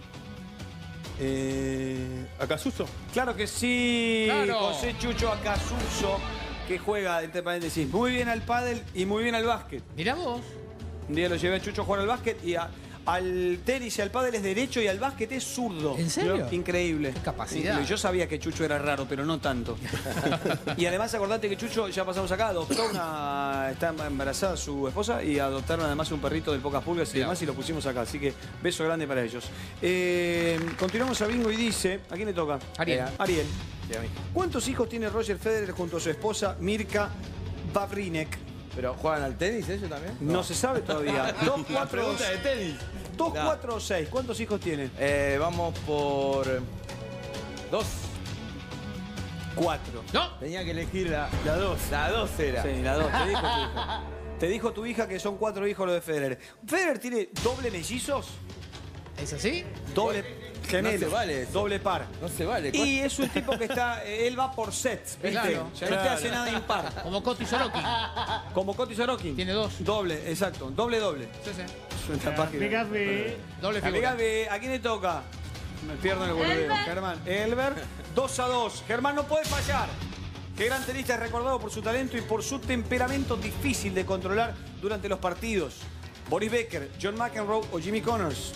[SPEAKER 4] Eh, ¿Acasuso?
[SPEAKER 2] Claro que sí,
[SPEAKER 1] Claro.
[SPEAKER 2] José Chucho Acasuso, que juega, entre paréntesis, muy bien al pádel y muy bien al básquet.
[SPEAKER 1] Mirá vos.
[SPEAKER 2] Un día lo llevé a Chucho a jugar al básquet y a, al tenis y al pádel es derecho y al básquet es zurdo.
[SPEAKER 1] ¿En serio?
[SPEAKER 2] Increíble.
[SPEAKER 1] Qué capacidad.
[SPEAKER 2] Increíble. Yo sabía que Chucho era raro, pero no tanto. Y además acordate que Chucho, ya pasamos acá, adoptó una... Está embarazada su esposa y adoptaron además un perrito del Pocas Pulgas y
[SPEAKER 1] Mirá.
[SPEAKER 2] demás y lo pusimos acá. Así que beso grande para ellos. Eh, continuamos a bingo y dice... ¿A quién le toca?
[SPEAKER 1] Ariel.
[SPEAKER 2] Eh, Ariel.
[SPEAKER 3] Sí, a mí.
[SPEAKER 2] ¿Cuántos hijos tiene Roger Federer junto a su esposa Mirka Vavrinek?
[SPEAKER 3] ¿Pero juegan al tenis ellos también?
[SPEAKER 2] No, se sabe todavía. Dos,
[SPEAKER 3] La
[SPEAKER 2] cuatro,
[SPEAKER 3] pregunta de tenis.
[SPEAKER 2] dos,
[SPEAKER 3] No.
[SPEAKER 2] cuatro o seis. ¿Cuántos hijos tiene?
[SPEAKER 3] Eh, vamos por... Dos.
[SPEAKER 2] Cuatro.
[SPEAKER 1] No.
[SPEAKER 3] Tenía que elegir la...
[SPEAKER 2] La dos.
[SPEAKER 3] La dos era.
[SPEAKER 2] Sí, la dos. Te dijo tu hija. Te dijo tu hija que son cuatro hijos los de Federer. ¿Federer tiene doble mellizos?
[SPEAKER 1] ¿Es así?
[SPEAKER 2] Doble gemelos.
[SPEAKER 3] No se vale eso.
[SPEAKER 2] Doble par.
[SPEAKER 3] No se vale.
[SPEAKER 2] Y es un tipo que está... eh, Él va por sets, ¿viste?
[SPEAKER 1] Claro.
[SPEAKER 2] O sea, no te hace nada impar.
[SPEAKER 1] Como Coti Sorokin.
[SPEAKER 2] Como Coti Sorokin.
[SPEAKER 1] Tiene dos.
[SPEAKER 2] Doble, exacto. Doble, doble.
[SPEAKER 1] Sí, sí.
[SPEAKER 2] Es una página.
[SPEAKER 1] Doble
[SPEAKER 2] Amiga,
[SPEAKER 1] figura.
[SPEAKER 2] ve, ¿a quién le toca? Me pierdo en el boludeo. Germán. Elber. dos a dos. Germán no puede fallar. Qué gran tenista es recordado por su talento y por su temperamento difícil de controlar durante los partidos. Boris Becker, John McEnroe o Jimmy Connors.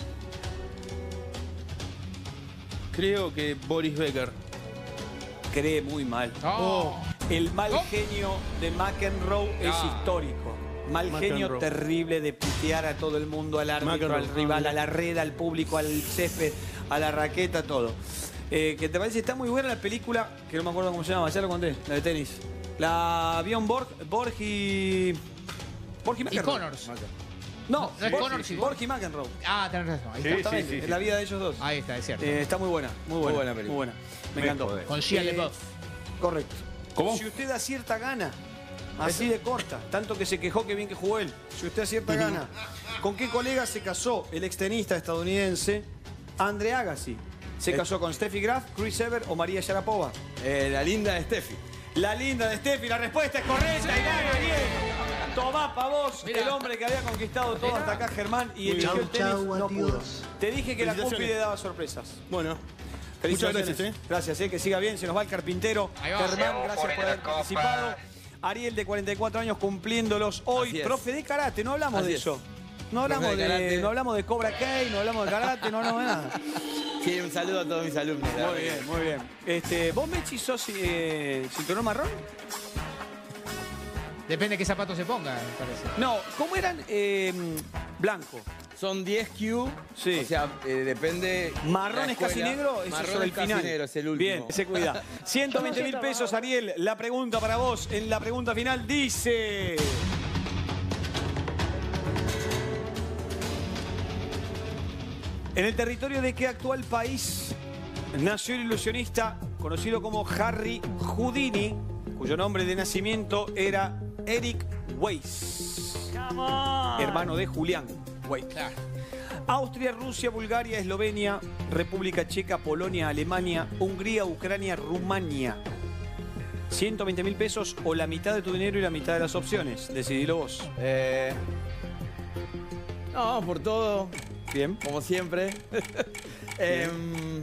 [SPEAKER 4] Creo que Boris Becker.
[SPEAKER 2] Cree muy mal.
[SPEAKER 1] Oh.
[SPEAKER 2] El mal
[SPEAKER 1] Oh.
[SPEAKER 2] genio de McEnroe es
[SPEAKER 1] Ah.
[SPEAKER 2] histórico. Mal genio
[SPEAKER 4] McEnroe.
[SPEAKER 2] terrible de putear a todo el mundo, al árbitro,
[SPEAKER 4] McEnroe.
[SPEAKER 2] al rival, a la red, al público, al césped, a la raqueta, todo. Eh, ¿Qué te parece? Está muy buena la película, que no me acuerdo cómo se llama, ya lo conté, la de tenis. La Bjorn Borg, Borg y... Borg y
[SPEAKER 1] Y
[SPEAKER 2] McEnroe.
[SPEAKER 1] Connors.
[SPEAKER 2] No,
[SPEAKER 1] ¿No es
[SPEAKER 2] Borg,
[SPEAKER 1] Connors y
[SPEAKER 2] Borg y McEnroe.
[SPEAKER 1] Ah, tenés razón. Ahí
[SPEAKER 4] Sí,
[SPEAKER 1] está.
[SPEAKER 2] Exactamente,
[SPEAKER 4] sí, sí.
[SPEAKER 2] es la vida de ellos dos.
[SPEAKER 1] Ahí está, es cierto.
[SPEAKER 2] Eh, está muy buena, muy buena,
[SPEAKER 3] buena película.
[SPEAKER 2] muy buena. Me
[SPEAKER 4] Me
[SPEAKER 2] encantó.
[SPEAKER 4] jodés.
[SPEAKER 1] Con Shia
[SPEAKER 2] Eh,
[SPEAKER 1] LaBeouf.
[SPEAKER 2] Correcto.
[SPEAKER 4] ¿Cómo?
[SPEAKER 2] Si usted acierta, gana. Así de corta. Tanto que se quejó que bien que jugó él. Si usted acierta, gana. ¿Con qué colega se casó el extenista estadounidense Andre Agassi? ¿Se
[SPEAKER 3] Eh.
[SPEAKER 2] casó con Steffi Graf, Chris Evert o María Sharapova?
[SPEAKER 3] Eh, la linda de Steffi.
[SPEAKER 2] La linda de Steffi, la respuesta es correcta y gana bien. Tomá pa' vos,
[SPEAKER 1] Mirá.
[SPEAKER 2] el hombre que había conquistado todo hasta acá, Germán, y eligió
[SPEAKER 5] Chau,
[SPEAKER 2] el tenis,
[SPEAKER 5] chau,
[SPEAKER 2] no pudo.
[SPEAKER 5] adiós.
[SPEAKER 2] Te dije que la
[SPEAKER 4] Felicitaciones.
[SPEAKER 2] compi le daba sorpresas.
[SPEAKER 4] Bueno, muchas
[SPEAKER 2] Felicitaciones.
[SPEAKER 4] gracias, ¿eh?
[SPEAKER 2] Gracias, eh, que siga bien. Se nos va el carpintero.
[SPEAKER 1] Ahí va.
[SPEAKER 2] Germán, gracias por haber participado. Ariel, de cuarenta y cuatro años, cumpliéndolos hoy.
[SPEAKER 3] Así es.
[SPEAKER 2] Profe de karate, no hablamos
[SPEAKER 3] Así
[SPEAKER 2] de
[SPEAKER 3] es.
[SPEAKER 2] eso. No hablamos
[SPEAKER 3] Profe
[SPEAKER 2] de,
[SPEAKER 3] de karate.
[SPEAKER 2] no hablamos de Cobra Kai, no hablamos de karate, no hablamos de nada.
[SPEAKER 3] Sí, un saludo a todos mis alumnos. la
[SPEAKER 2] Muy
[SPEAKER 3] verdad.
[SPEAKER 2] bien, muy bien. Este, ¿Vos, Mechi, sos eh, cinturón marrón?
[SPEAKER 1] Depende de qué zapato se ponga, me parece.
[SPEAKER 2] No, ¿cómo eran? Eh, blanco.
[SPEAKER 3] Son diez Q.
[SPEAKER 2] Sí.
[SPEAKER 3] O sea, eh, depende.
[SPEAKER 2] Marrón
[SPEAKER 3] la
[SPEAKER 2] es casi
[SPEAKER 3] escuela.
[SPEAKER 2] negro, eso
[SPEAKER 3] Marrón
[SPEAKER 2] es sobre
[SPEAKER 3] es
[SPEAKER 2] el
[SPEAKER 3] casi
[SPEAKER 2] final.
[SPEAKER 3] negro, es el último.
[SPEAKER 2] Bien, se cuida. ciento veinte mil pesos, Ariel. La pregunta para vos en la pregunta final dice... ¿En el territorio de qué actual país nació el ilusionista conocido como Harry Houdini, cuyo nombre de nacimiento era Eric Weiss, hermano de Julián Weiss?
[SPEAKER 1] Claro.
[SPEAKER 2] Austria, Rusia, Bulgaria, Eslovenia, República Checa, Polonia, Alemania, Hungría, Ucrania, Rumania. ciento veinte mil pesos o la mitad de tu dinero y la mitad de las opciones. Decidilo vos.
[SPEAKER 3] Eh, no, vamos por todo,
[SPEAKER 2] Bien.
[SPEAKER 3] como siempre. Em,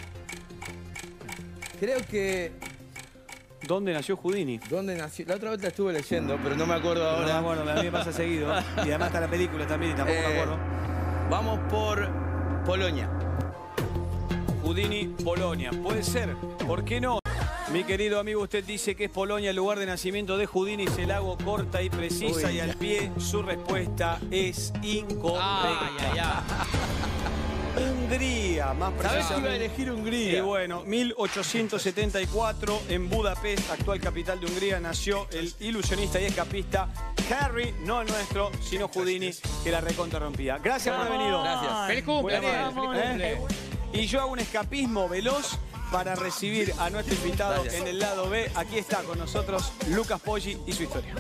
[SPEAKER 3] creo que.
[SPEAKER 2] ¿Dónde nació Houdini?
[SPEAKER 3] ¿Dónde nació? La otra vez la estuve leyendo, pero no me acuerdo
[SPEAKER 2] No me
[SPEAKER 3] ahora.
[SPEAKER 2] acuerdo, a mí me pasa seguido. Y además está la película también y tampoco me
[SPEAKER 3] Eh,
[SPEAKER 2] acuerdo.
[SPEAKER 3] Vamos por Polonia.
[SPEAKER 2] Houdini, Polonia. Puede ser, ¿por qué no? Mi querido amigo, usted dice que es Polonia el lugar de nacimiento de Houdini. Se la hago corta y precisa
[SPEAKER 3] Uy.
[SPEAKER 2] y al pie. Su respuesta es incorrecta.
[SPEAKER 1] Ay, ay, ay.
[SPEAKER 2] Hungría, más
[SPEAKER 3] ¿Sabés que iba a
[SPEAKER 2] precisamente.
[SPEAKER 3] elegir
[SPEAKER 2] Y
[SPEAKER 3] Hungría?
[SPEAKER 2] bueno, mil ochocientos setenta y cuatro en Budapest, actual capital de Hungría, nació el ilusionista y escapista Harry, no el nuestro, sino Houdini, que la recontra rompía. Gracias por haber venido.
[SPEAKER 3] Gracias.
[SPEAKER 1] ¡Feliz cumple,
[SPEAKER 2] Muy
[SPEAKER 1] Ariel!
[SPEAKER 2] amable.
[SPEAKER 1] ¡Feliz cumple!
[SPEAKER 2] ¿Eh? Y yo hago un escapismo veloz para recibir a nuestro invitado
[SPEAKER 3] Gracias.
[SPEAKER 2] en el lado B. Aquí está con nosotros Lucas Poggi y su historia.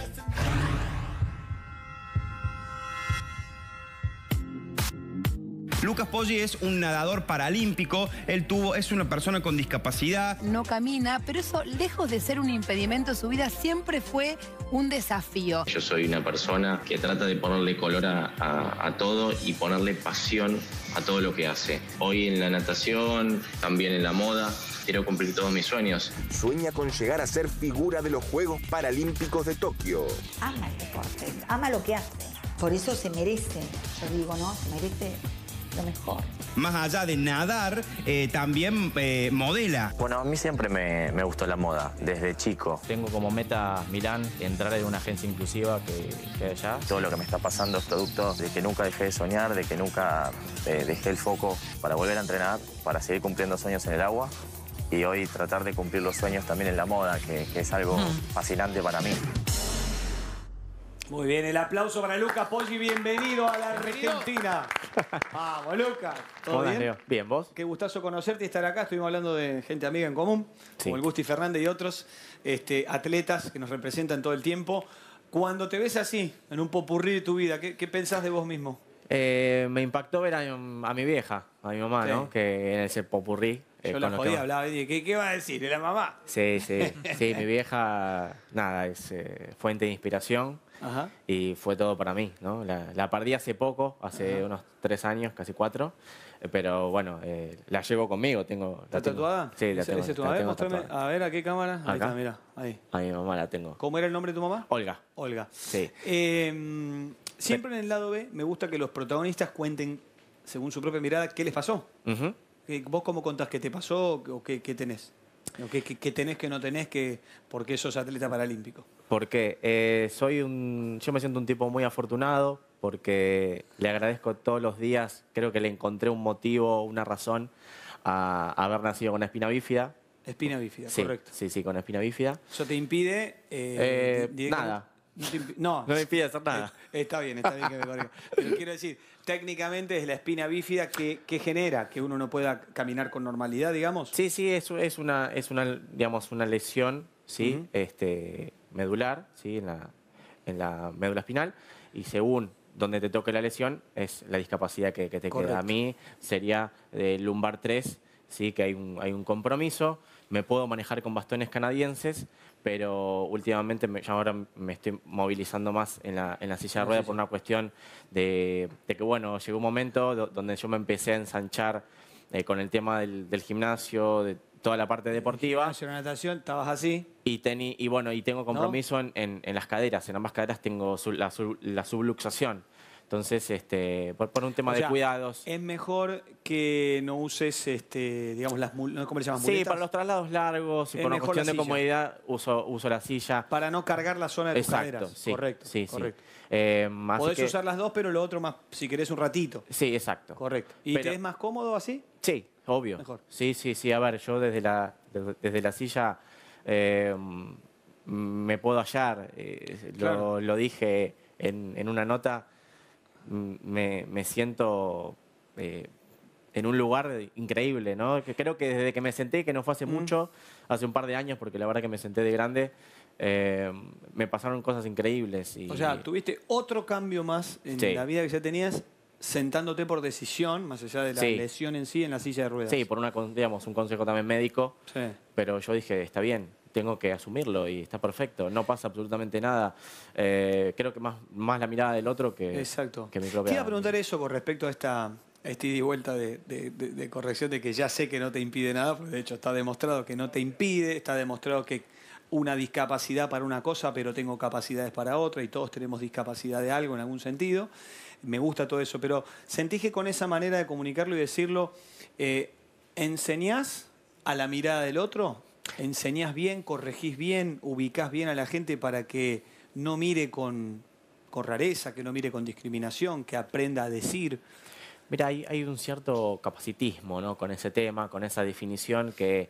[SPEAKER 8] Lucas Poggi es un nadador paralímpico, él tuvo, es una persona con discapacidad.
[SPEAKER 10] No camina, pero eso, lejos de ser un impedimento, su vida siempre fue un desafío.
[SPEAKER 11] Yo soy una persona que trata de ponerle color a, a- a todo y ponerle pasión a todo lo que hace. Hoy en la natación, también en la moda, quiero cumplir todos mis sueños.
[SPEAKER 12] Sueña con llegar a ser figura de los Juegos Paralímpicos de Tokio.
[SPEAKER 13] Ama el deporte, ama lo que hace.
[SPEAKER 12] por eso se merece, yo digo, ¿no? Se merece lo mejor.
[SPEAKER 8] Más allá de nadar, eh, también eh, modela.
[SPEAKER 11] Bueno, a mí siempre me, me gustó la moda, desde chico.
[SPEAKER 13] Tengo como meta Milán, entrar en una agencia inclusiva que, que hay allá.
[SPEAKER 11] Todo lo que me está pasando es producto de que nunca dejé de soñar, de que nunca eh, dejé el foco para volver a entrenar, para seguir cumpliendo sueños en el agua y hoy tratar de cumplir los sueños también en la moda, que, que es algo fascinante para mí.
[SPEAKER 2] Muy bien, el aplauso para Luca Poggi, bienvenido a la Argentina. Vamos, Luca. ¿Todo
[SPEAKER 13] ¿Cómo
[SPEAKER 2] bien?
[SPEAKER 13] Leo? Bien, ¿vos?
[SPEAKER 2] Qué gustazo conocerte y estar acá. Estuvimos hablando de gente amiga en común,
[SPEAKER 13] Sí.
[SPEAKER 2] como el Gusti Fernández y otros este, atletas que nos representan todo el tiempo. Cuando te ves así, en un popurrí de tu vida, ¿qué, qué pensás de vos mismo?
[SPEAKER 13] Eh, me impactó ver a, a mi vieja, a mi mamá,
[SPEAKER 2] Sí.
[SPEAKER 13] ¿no? Que en ese popurrí. eh,
[SPEAKER 2] Yo la
[SPEAKER 13] con lo
[SPEAKER 2] jodía,
[SPEAKER 13] que-
[SPEAKER 2] hablaba y dije, ¿qué, ¿qué va a decir? ¿De la mamá?
[SPEAKER 13] Sí, sí. Sí, mi vieja, nada, es eh, fuente de inspiración.
[SPEAKER 2] Ajá.
[SPEAKER 13] Y fue todo para mí, ¿no? La, la perdí hace poco, hace
[SPEAKER 2] Ajá.
[SPEAKER 13] unos tres años, casi cuatro. eh, Pero bueno, eh, la llevo conmigo. Tengo, la
[SPEAKER 2] ¿Está
[SPEAKER 13] tengo-
[SPEAKER 2] tatuada?
[SPEAKER 13] Sí, la
[SPEAKER 2] ¿Ese-
[SPEAKER 13] tengo.
[SPEAKER 2] ese tu-
[SPEAKER 13] la
[SPEAKER 2] a ver,
[SPEAKER 13] tengo
[SPEAKER 2] mostrame.
[SPEAKER 13] tatuada.
[SPEAKER 2] A ver, ¿a qué cámara? Ahí
[SPEAKER 13] ¿Acá?
[SPEAKER 2] está, mira, ahí.
[SPEAKER 13] A mi mamá la tengo.
[SPEAKER 2] ¿Cómo era el nombre de tu mamá?
[SPEAKER 13] Olga.
[SPEAKER 2] Olga.
[SPEAKER 13] Sí.
[SPEAKER 2] Eh, siempre en el lado B me gusta que los protagonistas cuenten, según su propia mirada, qué les pasó.
[SPEAKER 13] Ujú.
[SPEAKER 2] ¿Qué- ¿Vos cómo contás qué te pasó o qué, qué tenés? ¿O qué, qué- qué tenés que no tenés que porque sos atleta paralímpico?
[SPEAKER 13] Porque eh, soy un, yo me siento un tipo muy afortunado porque le agradezco todos los días, creo que le encontré un motivo, una razón a, a haber nacido con espina bífida.
[SPEAKER 2] Espina bífida,
[SPEAKER 13] Sí,
[SPEAKER 2] correcto.
[SPEAKER 13] sí, sí, con espina bífida.
[SPEAKER 2] ¿Eso te impide? eh,
[SPEAKER 13] Eh,
[SPEAKER 2] di- directamente-
[SPEAKER 13] nada.
[SPEAKER 2] No, te impi- no.
[SPEAKER 13] No me impide hacer nada.
[SPEAKER 2] Eh, Está bien, está bien que me corrija. Pero quiero decir, técnicamente es la espina bífida que, que genera que uno no pueda caminar con normalidad, digamos.
[SPEAKER 13] Sí, sí, es, es una, es una, digamos, una lesión, ¿sí?
[SPEAKER 2] Ujú.
[SPEAKER 13] este, medular, ¿sí? En la, en la médula espinal. Y según donde te toque la lesión, es la discapacidad que, que te
[SPEAKER 2] Correcto.
[SPEAKER 13] queda. A mí sería de lumbar tres, ¿sí? Que hay un, hay un compromiso. Me puedo manejar con bastones canadienses, pero últimamente me, ya ahora me estoy movilizando más en la, en la silla de ruedas por una cuestión de, de que, bueno, llegó un momento do- donde yo me empecé a ensanchar eh, con el tema del, del gimnasio, de toda la parte deportiva.
[SPEAKER 2] Gimnasio, la natación, estabas así.
[SPEAKER 13] Y, teni- y bueno, y tengo compromiso en, en- en las caderas. En ambas caderas tengo su- la, sub- la subluxación. Entonces, este, por, por un tema
[SPEAKER 2] O
[SPEAKER 13] de
[SPEAKER 2] sea,
[SPEAKER 13] cuidados.
[SPEAKER 2] Es mejor que no uses, este, digamos, las mul- ¿no? ¿cómo le llamas?
[SPEAKER 13] Sí,
[SPEAKER 2] muletas?
[SPEAKER 13] para los traslados largos y
[SPEAKER 2] Es
[SPEAKER 13] por una
[SPEAKER 2] mejor
[SPEAKER 13] cuestión
[SPEAKER 2] la
[SPEAKER 13] de
[SPEAKER 2] silla.
[SPEAKER 13] comodidad uso, uso la silla.
[SPEAKER 2] Para no cargar la zona de tus
[SPEAKER 13] Exacto,
[SPEAKER 2] caderas.
[SPEAKER 13] sí.
[SPEAKER 2] Correcto,
[SPEAKER 13] Sí, sí.
[SPEAKER 2] correcto.
[SPEAKER 13] Eh, así
[SPEAKER 2] Podés
[SPEAKER 13] que-
[SPEAKER 2] usar las dos, pero lo otro más, si querés un ratito.
[SPEAKER 13] Sí, exacto.
[SPEAKER 2] Correcto. ¿Y
[SPEAKER 13] Pero-
[SPEAKER 2] te es más cómodo así?
[SPEAKER 13] Sí, obvio.
[SPEAKER 2] Mejor.
[SPEAKER 13] Sí, sí, sí. A ver, yo desde la, desde, desde la silla eh, me puedo hallar. eh,
[SPEAKER 2] Claro.
[SPEAKER 13] lo, lo dije en, en una nota. m- Me, me siento eh, en un lugar increíble, ¿no? Que creo que desde que me senté, que no fue hace
[SPEAKER 2] Mm.
[SPEAKER 13] mucho, hace un par de años, porque la verdad que me senté de grande, eh, me pasaron cosas increíbles. Y,
[SPEAKER 2] O sea, tuviste otro cambio más en
[SPEAKER 13] Sí.
[SPEAKER 2] la vida que ya tenías sentándote por decisión, más allá de la
[SPEAKER 13] Sí.
[SPEAKER 2] lesión en sí, en la silla de ruedas.
[SPEAKER 13] Sí, por una, con- digamos, un consejo también médico.
[SPEAKER 2] Sí.
[SPEAKER 13] Pero yo dije, está bien, tengo que asumirlo y está perfecto, no pasa absolutamente nada. Eh, creo que más, más la mirada del otro que,
[SPEAKER 2] Exacto.
[SPEAKER 13] que mi
[SPEAKER 2] Te
[SPEAKER 13] propia.
[SPEAKER 2] iba a preguntar eso con respecto a esta, a esta ida y vuelta de, de- de- de corrección de que ya sé que no te impide nada, porque de hecho está demostrado que no te impide, está demostrado que una discapacidad para una cosa, pero tengo capacidades para otra y todos tenemos discapacidad de algo en algún sentido. Me gusta todo eso, pero sentís que con esa manera de comunicarlo y decirlo, eh, ¿enseñás a la mirada del otro? ¿Enseñás bien, corregís bien, ubicás bien a la gente para que no mire con, con rareza, que no mire con discriminación, que aprenda a decir?
[SPEAKER 13] Mira, hay, hay un cierto capacitismo, ¿no? Con ese tema, con esa definición que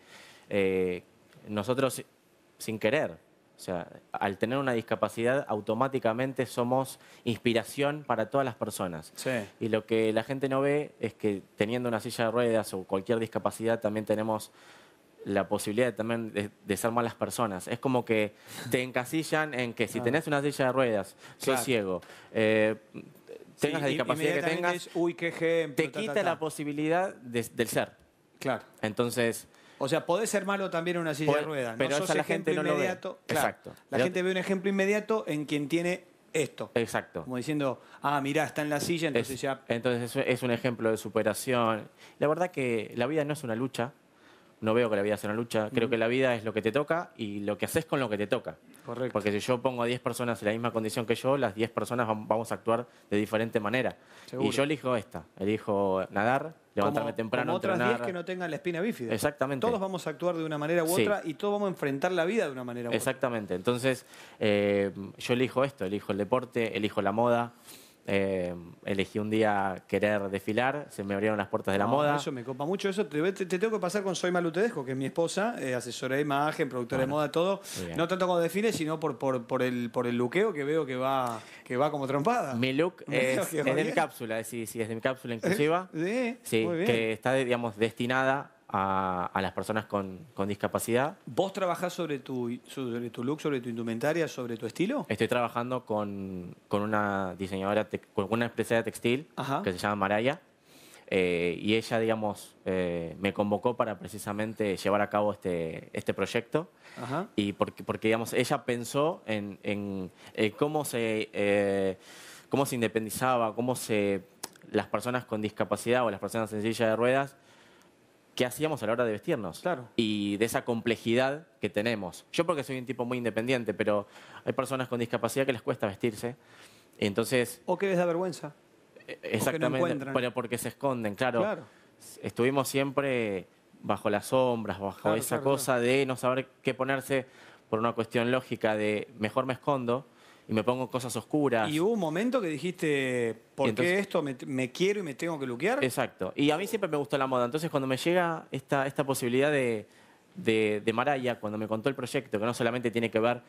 [SPEAKER 13] eh, nosotros, sin querer, o sea, al tener una discapacidad, automáticamente somos inspiración para todas las personas.
[SPEAKER 2] Sí.
[SPEAKER 13] Y lo que la gente no ve es que teniendo una silla de ruedas o cualquier discapacidad también tenemos la posibilidad de, también de, de ser malas personas. Es como que te encasillan en que si
[SPEAKER 2] Ah.
[SPEAKER 13] tenés una silla de ruedas, sos
[SPEAKER 2] Claro.
[SPEAKER 13] ciego, eh, tengas
[SPEAKER 2] Sí,
[SPEAKER 13] la discapacidad que
[SPEAKER 2] inmediatamente
[SPEAKER 13] tengas,
[SPEAKER 2] es, uy, qué ejemplo,
[SPEAKER 13] te
[SPEAKER 2] ta, ta,
[SPEAKER 13] quita
[SPEAKER 2] ta.
[SPEAKER 13] la posibilidad de- del ser.
[SPEAKER 2] Claro.
[SPEAKER 13] Entonces,
[SPEAKER 2] O sea, podés ser malo también en una silla de
[SPEAKER 13] Puede-
[SPEAKER 2] ruedas.
[SPEAKER 13] pero
[SPEAKER 2] no
[SPEAKER 13] eso
[SPEAKER 2] sos
[SPEAKER 13] la gente
[SPEAKER 2] ejemplo
[SPEAKER 13] no lo ve.
[SPEAKER 2] inmediato. Claro.
[SPEAKER 13] Exacto.
[SPEAKER 2] La
[SPEAKER 13] El
[SPEAKER 2] gente
[SPEAKER 13] otro-
[SPEAKER 2] ve un ejemplo inmediato en quien tiene esto.
[SPEAKER 13] exacto.
[SPEAKER 2] Como diciendo, ah, mirá, está en la silla, entonces
[SPEAKER 13] Es-
[SPEAKER 2] ya...
[SPEAKER 13] entonces eso es un ejemplo de superación. La verdad que la vida no es una lucha. No veo que la vida sea una lucha. Creo
[SPEAKER 2] Ujú.
[SPEAKER 13] que la vida es lo que te toca y lo que haces con lo que te toca.
[SPEAKER 2] Correcto.
[SPEAKER 13] Porque si yo pongo diez personas en la misma condición que yo, las diez personas vam- vamos a actuar de diferente manera.
[SPEAKER 2] Seguro.
[SPEAKER 13] Y yo elijo esta. Elijo nadar, levantarme
[SPEAKER 2] Como-
[SPEAKER 13] temprano,
[SPEAKER 2] como otras
[SPEAKER 13] entrenar.
[SPEAKER 2] diez que no tengan la espina bífida.
[SPEAKER 13] Exactamente.
[SPEAKER 2] Todos vamos a actuar de una manera u
[SPEAKER 13] Sí.
[SPEAKER 2] otra y todos vamos a enfrentar la vida de una manera u otra.
[SPEAKER 13] Exactamente. Entonces, eh, yo elijo esto, elijo el deporte, elijo la moda. Eh, elegí un día querer desfilar, se me abrieron las puertas de la
[SPEAKER 2] No,
[SPEAKER 13] moda.
[SPEAKER 2] Eso me copa mucho. Eso te, te- te tengo que pasar con Soy Malu Tedesco, que es mi esposa, eh, asesora de imagen, productora
[SPEAKER 13] Bueno,
[SPEAKER 2] de moda, todo.
[SPEAKER 13] muy bien.
[SPEAKER 2] No tanto como desfile, sino por, por, por, el, por el luqueo que veo que va, que va como trompada.
[SPEAKER 13] Mi look
[SPEAKER 2] Veo
[SPEAKER 13] es,
[SPEAKER 2] que
[SPEAKER 13] es
[SPEAKER 2] va
[SPEAKER 13] de mi
[SPEAKER 2] bien.
[SPEAKER 13] cápsula, es, sí, sí, es de mi cápsula inclusiva.
[SPEAKER 2] Sí,
[SPEAKER 13] Sí,
[SPEAKER 2] muy bien.
[SPEAKER 13] que está, digamos, destinada a, a las personas con, con discapacidad.
[SPEAKER 2] ¿Vos trabajás sobre tu, sobre tu look, sobre tu indumentaria, sobre tu estilo?
[SPEAKER 13] Estoy trabajando con, con una diseñadora, tec- con una empresaria textil
[SPEAKER 2] Ajá.
[SPEAKER 13] que se llama Maraya. eh, y ella, digamos, eh, me convocó para precisamente llevar a cabo este, este proyecto.
[SPEAKER 2] Ajá.
[SPEAKER 13] Y porque, porque, digamos, ella pensó en, en, en cómo se eh, cómo se independizaba, cómo se las personas con discapacidad o las personas en silla de ruedas, qué hacíamos a la hora de vestirnos.
[SPEAKER 2] Claro.
[SPEAKER 13] Y de esa complejidad que tenemos. Yo porque soy un tipo muy independiente, pero hay personas con discapacidad que les cuesta vestirse. Entonces,
[SPEAKER 2] ¿O que les da vergüenza?
[SPEAKER 13] exactamente,
[SPEAKER 2] encuentran.
[SPEAKER 13] pero porque se esconden, claro.
[SPEAKER 2] Claro.
[SPEAKER 13] Estuvimos siempre bajo las sombras, bajo
[SPEAKER 2] Claro,
[SPEAKER 13] esa
[SPEAKER 2] claro,
[SPEAKER 13] cosa de no saber qué ponerse por una cuestión lógica de mejor me escondo y me pongo cosas oscuras.
[SPEAKER 2] Y hubo un momento que dijiste, ¿por
[SPEAKER 13] Y entonces-
[SPEAKER 2] qué esto me, me quiero y me tengo que luquear?
[SPEAKER 13] Exacto. Y a mí siempre me gustó la moda. Entonces, cuando me llega esta, esta posibilidad de, de, de Maraya, cuando me contó el proyecto, que no solamente tiene que ver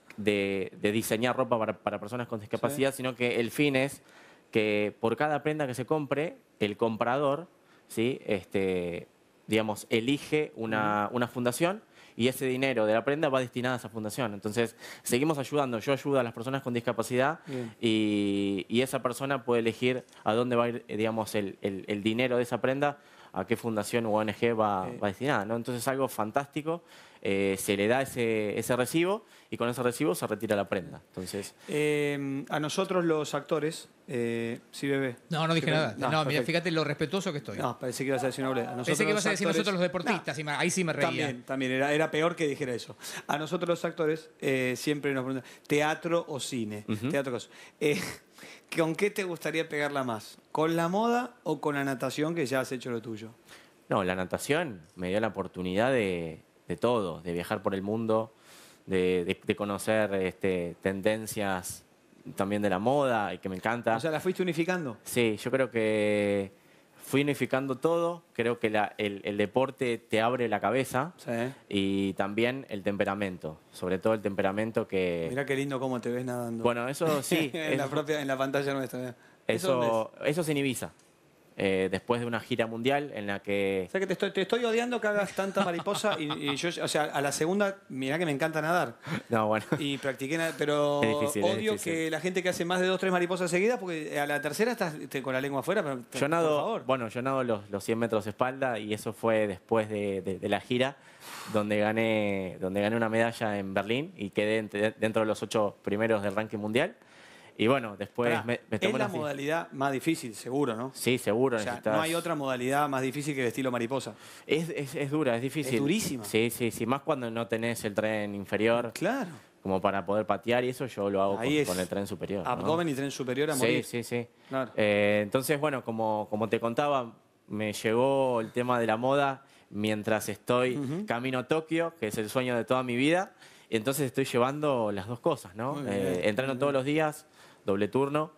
[SPEAKER 13] de, de diseñar ropa para, para personas con discapacidad, sino que el fin es que por cada prenda que se compre, el comprador, ¿sí? este, digamos, elige una, una fundación y ese dinero de la prenda va destinado a esa fundación. Entonces, seguimos ayudando. Yo ayudo a las personas con discapacidad
[SPEAKER 2] Bien.
[SPEAKER 13] y, y esa persona puede elegir a dónde va a ir, eh, digamos, el, el- el dinero de esa prenda, a qué fundación o O N G va, va destinada, ¿no? Entonces, algo fantástico. Eh, se le da ese, ese recibo y con ese recibo se retira la prenda. Entonces,
[SPEAKER 2] Eh, a nosotros los actores, eh, sí, bebé.
[SPEAKER 1] No, no dije
[SPEAKER 2] Sí,
[SPEAKER 1] nada. No, mira,
[SPEAKER 2] perfecto.
[SPEAKER 1] fíjate lo respetuoso que estoy.
[SPEAKER 2] No, parece que ibas a decir una boleta. A
[SPEAKER 1] Pensé que ibas a decir
[SPEAKER 2] actores-
[SPEAKER 1] nosotros los deportistas, y me- ahí sí me reía.
[SPEAKER 2] También, también era, era peor que dijera eso. A nosotros los actores eh, siempre nos preguntan, ¿teatro o cine?
[SPEAKER 13] Ujú.
[SPEAKER 2] Teatro o cosa. Eh, ¿Con qué te gustaría pegarla más? ¿Con la moda o con la natación que ya has hecho lo tuyo?
[SPEAKER 13] no, la natación me dio la oportunidad de, de todo, de viajar por el mundo, de, de- de conocer este, tendencias también de la moda y que me encanta.
[SPEAKER 2] O sea, ¿la fuiste unificando?
[SPEAKER 13] Sí, yo creo que fui unificando todo. Creo que la- el, el deporte te abre la cabeza
[SPEAKER 2] Sí.
[SPEAKER 13] y también el temperamento. Sobre todo el temperamento que...
[SPEAKER 2] Mirá qué lindo cómo te ves nadando.
[SPEAKER 13] Bueno, eso sí.
[SPEAKER 2] en, la
[SPEAKER 13] eso-
[SPEAKER 2] propia, en la pantalla nuestra. mirá. ¿Eso dónde
[SPEAKER 13] Eso, eso es en Ibiza. Eh, después de una gira mundial en la que...
[SPEAKER 2] O sea que te estoy, te estoy odiando que hagas tanta mariposa y, y yo, o sea, a la segunda, mirá que me encanta nadar.
[SPEAKER 13] No, bueno.
[SPEAKER 2] Y practiqué nada, pero
[SPEAKER 13] Es difícil, es
[SPEAKER 2] odio
[SPEAKER 13] difícil.
[SPEAKER 2] que la gente que hace más de dos, tres mariposas seguidas, porque a la tercera estás te- con la lengua afuera, pero
[SPEAKER 13] Yo
[SPEAKER 2] por
[SPEAKER 13] nado,
[SPEAKER 2] favor.
[SPEAKER 13] bueno, yo nado los, los cien metros de espalda y eso fue después de, de- de la gira donde gané, donde gané una medalla en Berlín y quedé entre- dentro de los ocho primeros del ranking mundial. Y bueno, después
[SPEAKER 2] Pará,
[SPEAKER 13] me, me
[SPEAKER 2] es
[SPEAKER 13] tomé
[SPEAKER 2] la
[SPEAKER 13] una-
[SPEAKER 2] modalidad más difícil, seguro, ¿no?
[SPEAKER 13] Sí, seguro.
[SPEAKER 2] O sea,
[SPEAKER 13] necesitas-
[SPEAKER 2] no hay otra modalidad más difícil que el estilo mariposa.
[SPEAKER 13] Es, es, es dura, es difícil.
[SPEAKER 2] Es durísima.
[SPEAKER 13] Sí, sí, sí. Más cuando no tenés el tren inferior.
[SPEAKER 2] Claro.
[SPEAKER 13] Como para poder patear y eso yo lo hago
[SPEAKER 2] Ahí
[SPEAKER 13] con,
[SPEAKER 2] es
[SPEAKER 13] con el tren superior. ¿no?
[SPEAKER 2] Abdomen y tren superior a
[SPEAKER 13] Sí,
[SPEAKER 2] morir.
[SPEAKER 13] sí, sí.
[SPEAKER 2] Claro.
[SPEAKER 13] Eh, entonces, bueno, como, como te contaba, me llegó el tema de la moda mientras estoy camino a Tokio, que es el sueño de toda mi vida. Y entonces estoy llevando las dos cosas, ¿no?
[SPEAKER 2] Muy bien,
[SPEAKER 13] Eh, entreno
[SPEAKER 2] muy
[SPEAKER 13] todos
[SPEAKER 2] bien.
[SPEAKER 13] los días, doble turno,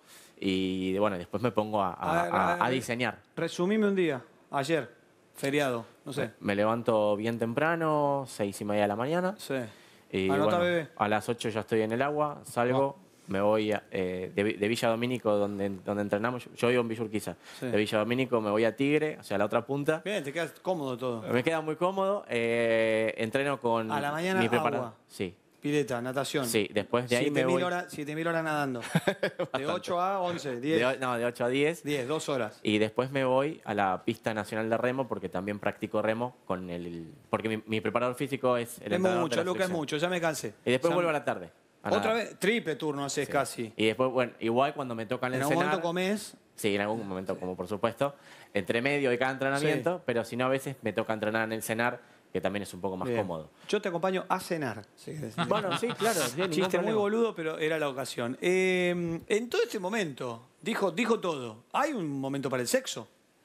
[SPEAKER 13] y bueno, después me pongo a, a-
[SPEAKER 2] A ver,
[SPEAKER 13] a-
[SPEAKER 2] a ver,
[SPEAKER 13] a diseñar.
[SPEAKER 2] Resumime un día, ayer, feriado, no sé.
[SPEAKER 13] Me levanto bien temprano, seis y media de la mañana.
[SPEAKER 2] Sí.
[SPEAKER 13] Y
[SPEAKER 2] Anota,
[SPEAKER 13] bueno,
[SPEAKER 2] bebé.
[SPEAKER 13] a las ocho ya estoy en el agua, salgo, me voy a, eh, de, de Villa Domínico, donde, donde entrenamos. Yo vivo en Villa Urquiza.
[SPEAKER 2] Sí.
[SPEAKER 13] De Villa Domínico me voy a Tigre, o sea, a la otra punta.
[SPEAKER 2] Bien, te quedas cómodo todo.
[SPEAKER 13] Me queda muy cómodo. eh, entreno con
[SPEAKER 2] A la mañana,
[SPEAKER 13] mi preparador.
[SPEAKER 2] agua.
[SPEAKER 13] Sí,
[SPEAKER 2] Pileta, natación.
[SPEAKER 13] sí. Después de ahí me
[SPEAKER 2] siete mil
[SPEAKER 13] voy.
[SPEAKER 2] horas, siete mil horas nadando. De ocho a once,
[SPEAKER 13] de,
[SPEAKER 2] diez.
[SPEAKER 13] o- no, de ocho a diez.
[SPEAKER 2] diez, dos horas.
[SPEAKER 13] Y después me voy a la pista nacional de remo porque también practico remo con el. Porque mi, mi preparador físico es el
[SPEAKER 2] Es
[SPEAKER 13] entrenador de
[SPEAKER 2] mucho,
[SPEAKER 13] la
[SPEAKER 2] Luca, es
[SPEAKER 13] selección.
[SPEAKER 2] mucho, ya me cansé.
[SPEAKER 13] Y después
[SPEAKER 2] Ya
[SPEAKER 13] vuelvo
[SPEAKER 2] me-
[SPEAKER 13] a la tarde. a
[SPEAKER 2] Otra
[SPEAKER 13] nadar.
[SPEAKER 2] vez, triple turno haces
[SPEAKER 13] Sí.
[SPEAKER 2] casi.
[SPEAKER 13] Y después, bueno, igual cuando me tocan
[SPEAKER 2] En
[SPEAKER 13] el
[SPEAKER 2] algún
[SPEAKER 13] cenar.
[SPEAKER 2] momento comés.
[SPEAKER 13] Sí, en algún momento, como por supuesto, entre medio de cada entrenamiento, pero si no, a veces me toca entrenar en el cenar que también es un poco más
[SPEAKER 2] Bien.
[SPEAKER 13] cómodo.
[SPEAKER 2] Yo te acompaño a cenar. Sí,
[SPEAKER 13] Bueno, sí, claro. Bien, ningún
[SPEAKER 2] Chiste muy
[SPEAKER 13] problema.
[SPEAKER 2] boludo, pero era la ocasión. Eh, en todo este momento, dijo, dijo todo. Hay un momento para el sexo.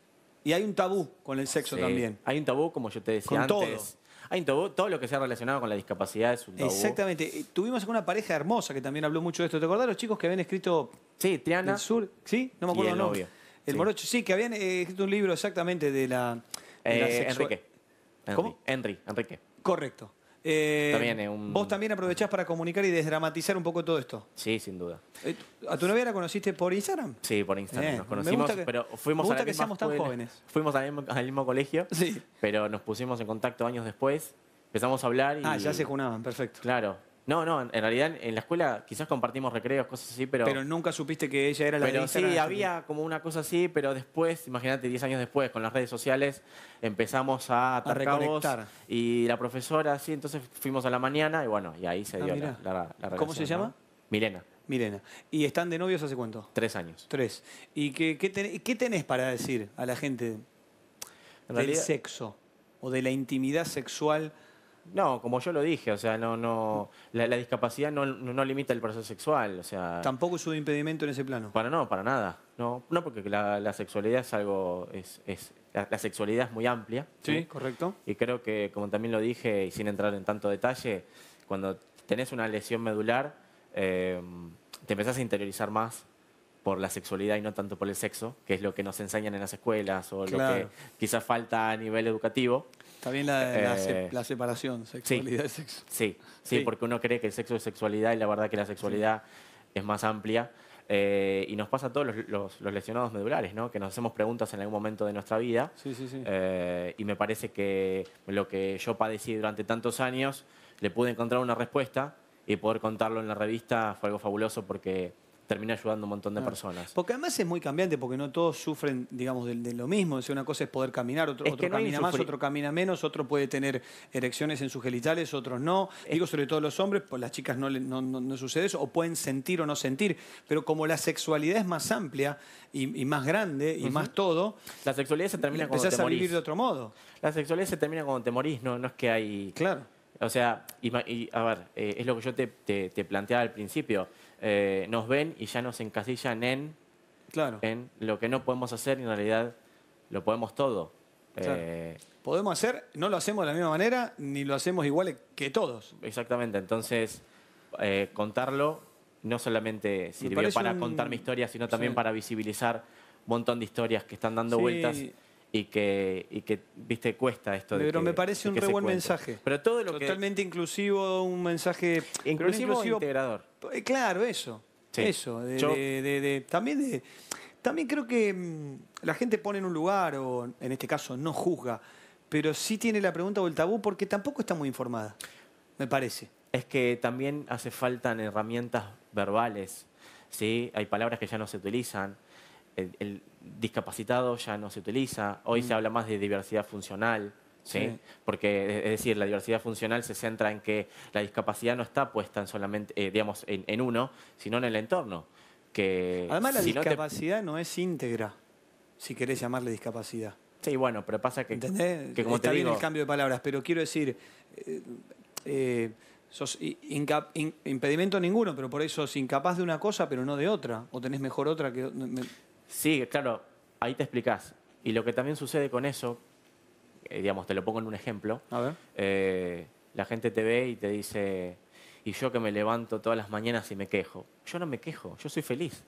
[SPEAKER 2] Y hay un tabú con el sexo
[SPEAKER 13] Sí.
[SPEAKER 2] también.
[SPEAKER 13] Hay un tabú, como yo te decía
[SPEAKER 2] Con
[SPEAKER 13] antes.
[SPEAKER 2] todo.
[SPEAKER 13] Hay un tabú, todo lo que sea relacionado con la discapacidad es un tabú.
[SPEAKER 2] Exactamente. Eh, Tuvimos una pareja hermosa que también habló mucho de esto. ¿Te acordás los chicos que habían escrito
[SPEAKER 13] Sí, Triana.
[SPEAKER 2] del sur? ¿Sí? No me
[SPEAKER 13] Y
[SPEAKER 2] acuerdo
[SPEAKER 13] el
[SPEAKER 2] el nombre.
[SPEAKER 13] novio.
[SPEAKER 2] El
[SPEAKER 13] Sí.
[SPEAKER 2] morocho, sí, que habían eh, escrito un libro exactamente de la, de la
[SPEAKER 13] Eh,
[SPEAKER 2] sexua-
[SPEAKER 13] Enrique. Henry.
[SPEAKER 2] ¿Cómo?
[SPEAKER 13] Henry, Enrique.
[SPEAKER 2] Correcto. Eh,
[SPEAKER 13] También es un-
[SPEAKER 2] Vos también aprovechás para comunicar y desdramatizar un poco todo esto.
[SPEAKER 13] Sí, sin duda.
[SPEAKER 2] Eh, ¿A tu novia la conociste por Instagram?
[SPEAKER 13] Sí, por Instagram
[SPEAKER 2] Eh,
[SPEAKER 13] nos
[SPEAKER 2] me
[SPEAKER 13] conocimos,
[SPEAKER 2] gusta que-
[SPEAKER 13] pero fuimos
[SPEAKER 2] me gusta
[SPEAKER 13] a la
[SPEAKER 2] que
[SPEAKER 13] misma
[SPEAKER 2] seamos tan
[SPEAKER 13] escuela.
[SPEAKER 2] jóvenes.
[SPEAKER 13] Fuimos al mismo, al mismo colegio,
[SPEAKER 2] Sí.
[SPEAKER 13] pero nos pusimos en contacto años después. Empezamos a hablar y...
[SPEAKER 2] Ah, ya se junaban, perfecto.
[SPEAKER 13] Claro. No, no, en en realidad en la escuela quizás compartimos recreos, cosas así, pero...
[SPEAKER 2] Pero nunca supiste que ella era la de
[SPEAKER 13] Pero
[SPEAKER 2] Instagram.
[SPEAKER 13] sí, había como una cosa así, pero después, imagínate, diez años después, con las redes sociales, empezamos a atar cabos
[SPEAKER 2] reconectar.
[SPEAKER 13] y la profesora, sí, entonces fuimos a la mañana y bueno, y ahí se
[SPEAKER 2] Ah,
[SPEAKER 13] dio
[SPEAKER 2] mirá.
[SPEAKER 13] la, la- la relación.
[SPEAKER 2] ¿Cómo se llama?
[SPEAKER 13] ¿no? Milena,
[SPEAKER 2] Milena. ¿Y están de novios hace cuánto?
[SPEAKER 13] tres años.
[SPEAKER 2] Tres. ¿Y qué, qué, tenés, qué tenés para decir a la gente
[SPEAKER 13] En
[SPEAKER 2] del
[SPEAKER 13] realidad-
[SPEAKER 2] sexo o de la intimidad sexual?
[SPEAKER 13] No, como yo lo dije, o sea, no, no, la, la discapacidad no, no, no limita el proceso sexual, o sea...
[SPEAKER 2] Tampoco es un impedimento en ese plano.
[SPEAKER 13] Para no, para nada. No, no porque la, la sexualidad es algo, es, es, la, la sexualidad es muy amplia.
[SPEAKER 2] Sí, correcto.
[SPEAKER 13] Y creo que, como también lo dije, y sin entrar en tanto detalle, cuando tenés una lesión medular, eh, te empezás a interiorizar más por la sexualidad y no tanto por el sexo, que es lo que nos enseñan en las escuelas o lo
[SPEAKER 2] Claro.
[SPEAKER 13] que quizás falta a nivel educativo.
[SPEAKER 2] Está bien la, la,
[SPEAKER 13] Eh,
[SPEAKER 2] se- la separación, sexualidad y sexo.
[SPEAKER 13] Sí, sí,
[SPEAKER 2] Sí.
[SPEAKER 13] porque uno cree que el sexo es sexualidad y la verdad que la sexualidad es más amplia. Eh, y nos pasa a todos los, los- los lesionados medulares, ¿no? Que nos hacemos preguntas en algún momento de nuestra vida.
[SPEAKER 2] Sí, sí, sí.
[SPEAKER 13] Eh, y me parece que lo que yo padecí durante tantos años, le pude encontrar una respuesta y poder contarlo en la revista fue algo fabuloso porque terminé ayudando a un montón de
[SPEAKER 2] Claro.
[SPEAKER 13] personas.
[SPEAKER 2] Porque además es muy cambiante, porque no todos sufren, digamos, de, de lo mismo. O sea, una cosa es poder caminar, otro,
[SPEAKER 13] Es
[SPEAKER 2] otro
[SPEAKER 13] que no hay
[SPEAKER 2] camina
[SPEAKER 13] un
[SPEAKER 2] más,
[SPEAKER 13] sufri-
[SPEAKER 2] otro camina menos, otro puede tener erecciones en sus genitales, otros no. Digo sobre todo los hombres, pues las chicas no, le- no, no- no sucede eso, o pueden sentir o no sentir. Pero como la sexualidad es más amplia y, y más grande y
[SPEAKER 13] Ujú.
[SPEAKER 2] más todo,
[SPEAKER 13] La sexualidad se termina cuando
[SPEAKER 2] empezás
[SPEAKER 13] te
[SPEAKER 2] a
[SPEAKER 13] morís.
[SPEAKER 2] vivir de otro modo.
[SPEAKER 13] La sexualidad se termina cuando te morís, no, no es que hay...
[SPEAKER 2] Claro.
[SPEAKER 13] O sea, ima- y, a ver, eh, es lo que yo te, te- te planteaba al principio. Eh, nos ven y ya nos encasillan en,
[SPEAKER 2] Claro.
[SPEAKER 13] en lo que no podemos hacer y en realidad lo podemos todo.
[SPEAKER 2] Claro.
[SPEAKER 13] Eh,
[SPEAKER 2] Podemos hacer, no lo hacemos de la misma manera, ni lo hacemos igual que todos.
[SPEAKER 13] exactamente, entonces eh, contarlo no solamente sirvió
[SPEAKER 2] parece
[SPEAKER 13] para
[SPEAKER 2] un-
[SPEAKER 13] contar mi historia, sino también
[SPEAKER 2] Sí.
[SPEAKER 13] para visibilizar un montón de historias que están dando
[SPEAKER 2] Sí.
[SPEAKER 13] vueltas y que, y que, viste, cuesta esto de
[SPEAKER 2] Pero
[SPEAKER 13] que-
[SPEAKER 2] me parece
[SPEAKER 13] de
[SPEAKER 2] un
[SPEAKER 13] que
[SPEAKER 2] re
[SPEAKER 13] se
[SPEAKER 2] buen
[SPEAKER 13] cuente.
[SPEAKER 2] mensaje.
[SPEAKER 13] Pero todo lo que...
[SPEAKER 2] Totalmente inclusivo, un mensaje... pero
[SPEAKER 13] Inclusivo e integrador.
[SPEAKER 2] Eh, Claro, eso.
[SPEAKER 13] Sí.
[SPEAKER 2] Eso. de-
[SPEAKER 13] Yo-
[SPEAKER 2] de- de- de- también, de, también creo que mm, la gente pone en un lugar, o en este caso no juzga, pero sí tiene la pregunta o el tabú porque tampoco está muy informada, me parece.
[SPEAKER 13] Es que también hace falta herramientas verbales, ¿sí? Hay palabras que ya no se utilizan. El, el discapacitado ya no se utiliza. Hoy se habla más de diversidad funcional, ¿sí?
[SPEAKER 2] Sí.
[SPEAKER 13] Porque, es decir, la diversidad funcional se centra en que la discapacidad no está puesta en solamente, eh, digamos, en, en uno, sino en el entorno. Que
[SPEAKER 2] Además, la
[SPEAKER 13] si no te-
[SPEAKER 2] discapacidad no es íntegra, si querés llamarle discapacidad.
[SPEAKER 13] Sí, bueno, pero pasa que,
[SPEAKER 2] ¿Entendés?
[SPEAKER 13] que como
[SPEAKER 2] Está
[SPEAKER 13] te
[SPEAKER 2] bien
[SPEAKER 13] digo,
[SPEAKER 2] el cambio de palabras, pero quiero decir, eh, eh, sos i- inca- in- impedimento ninguno, pero por eso sos incapaz de una cosa, pero no de otra. O tenés mejor otra que... me-
[SPEAKER 13] sí, claro, ahí te explicás. Y lo que también sucede con eso, eh, digamos, te lo pongo en un ejemplo.
[SPEAKER 2] A ver.
[SPEAKER 13] Eh, la gente te ve y te dice, y yo que me levanto todas las mañanas y me quejo. Yo no me quejo, yo soy feliz.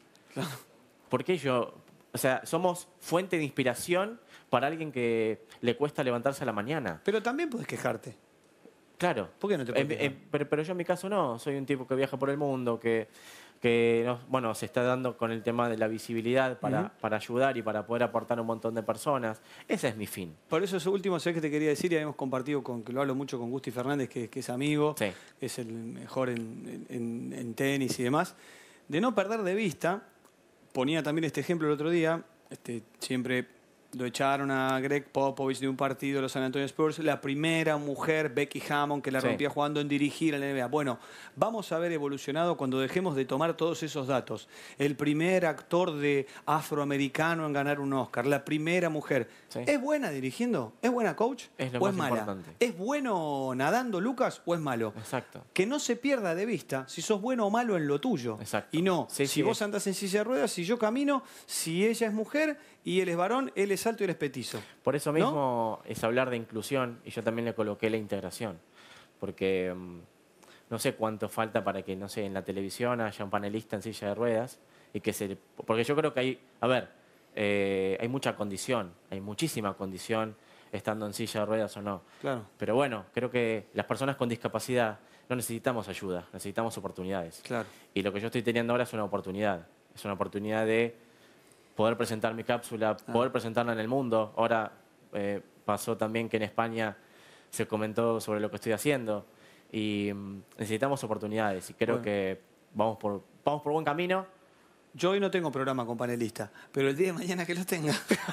[SPEAKER 13] ¿Por qué yo? O sea, somos fuente de inspiración para alguien que le cuesta levantarse a la mañana.
[SPEAKER 2] Pero también podés quejarte.
[SPEAKER 13] Claro.
[SPEAKER 2] ¿Por qué no te
[SPEAKER 13] Eh,
[SPEAKER 2] podés
[SPEAKER 13] eh, pero, pero yo en mi caso no, soy un tipo que viaja por el mundo, que, que no- bueno, se está dando con el tema de la visibilidad para,
[SPEAKER 2] Ujú.
[SPEAKER 13] para ayudar y para poder aportar a un montón de personas. Ese es mi fin.
[SPEAKER 2] Por eso eso último sé que te quería decir, y habíamos compartido con, que lo hablo mucho con Gusti Fernández, que, que es amigo,
[SPEAKER 13] Sí.
[SPEAKER 2] que es el mejor en, en- en tenis y demás, de no perder de vista, ponía también este ejemplo el otro día, este, siempre Lo echaron a Greg Popovich de un partido de los San Antonio Spurs. La primera mujer, Becky Hammon, que la
[SPEAKER 13] Sí.
[SPEAKER 2] rompía jugando en dirigir a la N B A. Bueno, vamos a ver evolucionado cuando dejemos de tomar todos esos datos. El primer actor de afroamericano en ganar un Oscar. La primera mujer.
[SPEAKER 13] Sí.
[SPEAKER 2] ¿Es buena dirigiendo? ¿Es buena coach?
[SPEAKER 13] Es lo
[SPEAKER 2] ¿O
[SPEAKER 13] más
[SPEAKER 2] es mala?
[SPEAKER 13] importante.
[SPEAKER 2] ¿Es bueno nadando, Lucas, o es malo?
[SPEAKER 13] Exacto.
[SPEAKER 2] Que no se pierda de vista si sos bueno o malo en lo tuyo.
[SPEAKER 13] Exacto.
[SPEAKER 2] Y no,
[SPEAKER 13] Sí,
[SPEAKER 2] si
[SPEAKER 13] sí,
[SPEAKER 2] vos
[SPEAKER 13] es-
[SPEAKER 2] andás en silla de ruedas, si yo camino, si ella es mujer y él es varón, él es alto y él es petizo.
[SPEAKER 13] Por eso
[SPEAKER 2] ¿No?
[SPEAKER 13] mismo es hablar de inclusión y yo también le coloqué la integración. Porque mm, no sé cuánto falta para que, no sé, en la televisión haya un panelista en silla de ruedas y que se... Porque yo creo que hay... A ver, eh, hay mucha condición, hay muchísima condición estando en silla de ruedas o no.
[SPEAKER 2] Claro.
[SPEAKER 13] Pero bueno, creo que las personas con discapacidad no necesitamos ayuda, necesitamos oportunidades.
[SPEAKER 2] Claro.
[SPEAKER 13] Y lo que yo estoy teniendo ahora es una oportunidad. Es una oportunidad de poder presentar mi cápsula, poder presentarla en el mundo. Ahora eh, pasó también que en España se comentó sobre lo que estoy haciendo. Y mm, necesitamos oportunidades. Y creo
[SPEAKER 2] Bueno.
[SPEAKER 13] que vamos por, vamos por buen camino.
[SPEAKER 2] Yo hoy no tengo programa con panelista, pero el día de mañana que lo tenga,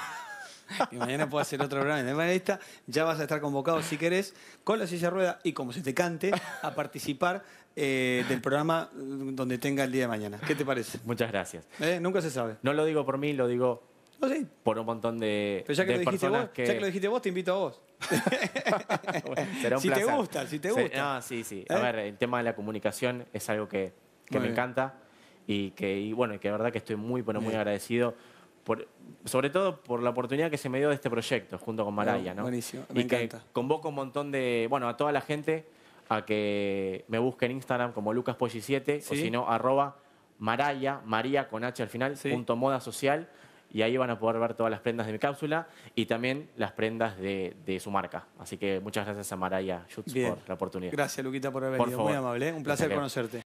[SPEAKER 2] y mañana puedo hacer otro programa de panelista, ya vas a estar convocado, si querés, con la silla de rueda y como se te cante, a participar eh, del programa donde tenga el día de mañana. ¿Qué te parece?
[SPEAKER 13] Muchas gracias.
[SPEAKER 2] ¿Eh? Nunca se sabe.
[SPEAKER 13] No lo digo por mí, lo digo
[SPEAKER 2] No, sí.
[SPEAKER 13] por un montón de,
[SPEAKER 2] Pero ya que,
[SPEAKER 13] de
[SPEAKER 2] lo dijiste
[SPEAKER 13] personas
[SPEAKER 2] vos,
[SPEAKER 13] que...
[SPEAKER 2] ya que lo dijiste vos, te invito a vos.
[SPEAKER 13] Bueno, será un
[SPEAKER 2] si
[SPEAKER 13] placer.
[SPEAKER 2] te gusta, si te
[SPEAKER 13] Sí,
[SPEAKER 2] gusta.
[SPEAKER 13] no, sí, sí.
[SPEAKER 2] ¿Eh?
[SPEAKER 13] A ver, el tema de la comunicación es algo que, que
[SPEAKER 2] Muy
[SPEAKER 13] me
[SPEAKER 2] bien.
[SPEAKER 13] encanta y que, y bueno, y que de verdad que estoy muy, pero muy
[SPEAKER 2] Bien.
[SPEAKER 13] agradecido, por, sobre todo por la oportunidad que se me dio de este proyecto junto con Maraya, ¿no?
[SPEAKER 2] Buenísimo, me
[SPEAKER 13] y que
[SPEAKER 2] encanta.
[SPEAKER 13] convoco un montón de, bueno, a toda la gente a que me busque en Instagram como lucas polli siete o
[SPEAKER 2] Sí.
[SPEAKER 13] si no, arroba Maraya, María con H al final,
[SPEAKER 2] Sí.
[SPEAKER 13] punto moda social. Y ahí van a poder ver todas las prendas de mi cápsula y también las prendas de, de su marca. Así que muchas gracias a Maraya Schutz
[SPEAKER 2] Bien.
[SPEAKER 13] por la oportunidad.
[SPEAKER 2] Gracias, Luquita, por haber
[SPEAKER 13] Por
[SPEAKER 2] venido.
[SPEAKER 13] favor.
[SPEAKER 2] Muy amable, ¿eh? Un placer
[SPEAKER 13] Gracias,
[SPEAKER 2] conocerte.